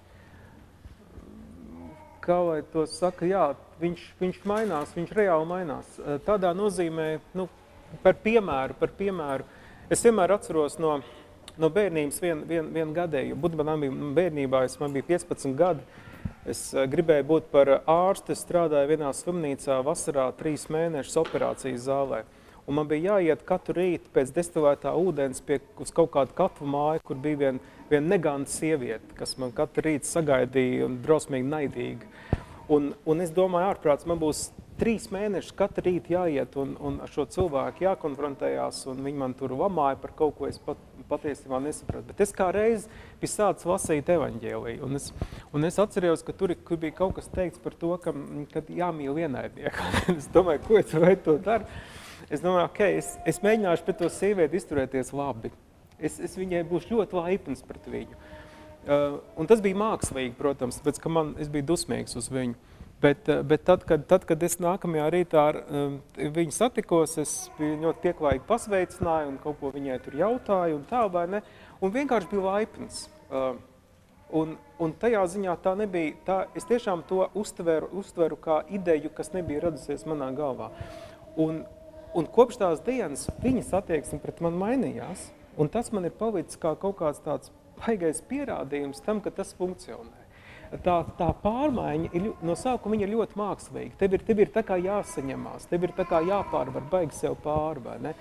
kā lai to saka, jā, viņš, viņš mainās, viņš reāli mainās. Tādā nozīmē, nu, par piemēru, par piemēru, es vienmēr atceros no, no bērnības vienu vien, vien gadēju. Būtībā bērnībā es, man bija piecpadsmit gadi. Es gribēju būt par ārsti, strādāju vienā slimnīcā vasarā trīs mēnešus operācijas zālē. Un man bija jāiet katru rītu pēc destilētā ūdens pie, uz kaut kādu katru māju, kur bija vien, vien neganta sieviete, kas man katru rītu sagaidīja un drausmīgi naidīgi. Un, un es domāju, ārprāts, man būs trīs mēnešus katru rītu jāiet un, un ar šo cilvēku jākonfrontējās, un viņi man tur lamāja par kaut ko, es pat, patiesībā nesapratu. Bet es kā reiz biju sācis lasīt evaņģēliju, un es, un es atcerējos, ka tur, kur bija kaut kas teikts par to, ka, ka jāmīl ienaidnieku. Es domāju, ko es vai to daru? Es domāju, ok, es, es mēģināšu pret to sievieti izturēties labi. Es, es viņai būšu ļoti laipns pret viņu. Uh, un tas bija mākslīgi, protams, tāpēc, ka man, es biju dusmīgs uz viņu. Bet, bet tad, kad, tad, kad es nākamajā rītā ar um, viņu satikos, es biju ļoti pieklājīgi pasveicināju un kaut ko viņai tur jautāju un tā, vai ne, un vienkārši biju laipns. Uh, un, un tajā ziņā tā nebija, tā, es tiešām to uztveru, uztveru kā ideju, kas nebija radusies manā galvā. Un, un kopš tās dienas viņas attieksme pret mani mainījās, un tas man ir palicis kā kaut kāds tāds baigais pierādījums tam, ka tas funkcionē. Tā, tā pārmaiņa, ir, no sākuma viņa ir ļoti mākslīga. Tev ir, tev ir tā kā jāsaņemās, tev ir tā kā jāpārvar, baigi sev pāri, vai ne?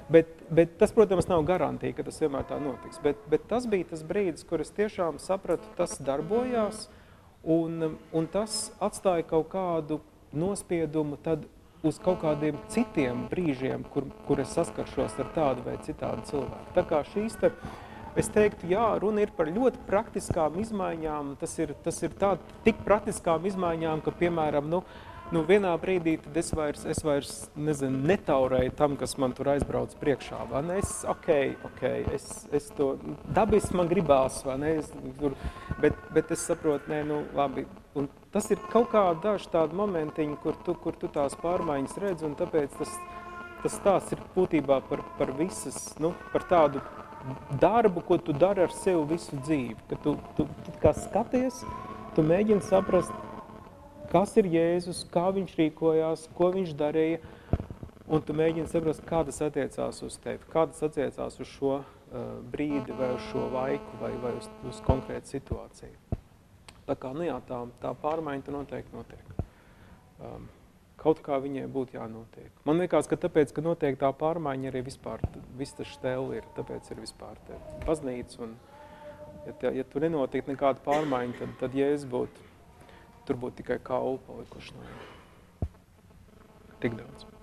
Bet, bet tas, protams, nav garantija, ka tas vienmēr tā notiks. Bet, bet tas bija tas brīdis, kur es tiešām sapratu, tas darbojās, un, un tas atstāja kaut kādu nospiedumu tad uz kaut kādiem citiem brīžiem, kur, kur es saskaršos ar tādu vai citādu cilvēku. Tā kā šīs te, es teiktu, jā, runa ir par ļoti praktiskām izmaiņām. Tas ir, tas ir tā, tik praktiskām izmaiņām, ka, piemēram, nu, Nu, vienā brīdī tad es vairs, es vairs nezinu, netaurēju tam, kas man tur aizbrauc priekšā, vai ne? Es, ok, ok, es, es to, dabiski man gribās, vai ne? Es, tur, bet, bet es saprotu, nē, nu, labi. Un tas ir kaut kā daži tādi momentiņi, kur tu, kur tu tās pārmaiņas redz, un tāpēc tas, tas stāsts ir būtībā par, par visas, nu, par tādu darbu, ko tu dari ar sevi visu dzīvi. Ka tu, tu, tu kā skaties, tu mēģini saprast, kas ir Jēzus, kā viņš rīkojās, ko viņš darīja, un tu mēģini saprast, kā tas attiecās uz tevi, kā tas attiecās uz šo uh, brīdi vai uz šo laiku vai, vai uz, uz konkrētu situāciju. Tā kā, nu jā, tā, tā pārmaiņa tu noteikti notiek. Um, kaut kā viņai būtu jānotiek. Man liekas, ka tāpēc, ka notiek tā pārmaiņa, arī vispār, viss tas štēli ir, tāpēc ir vispār te baznīca, un ja, te, ja tu nenotiek nekāda pārmaiņa, tad, tad Jēzus būtu tur būtu tikai kauli palikuši no. Tik daudz.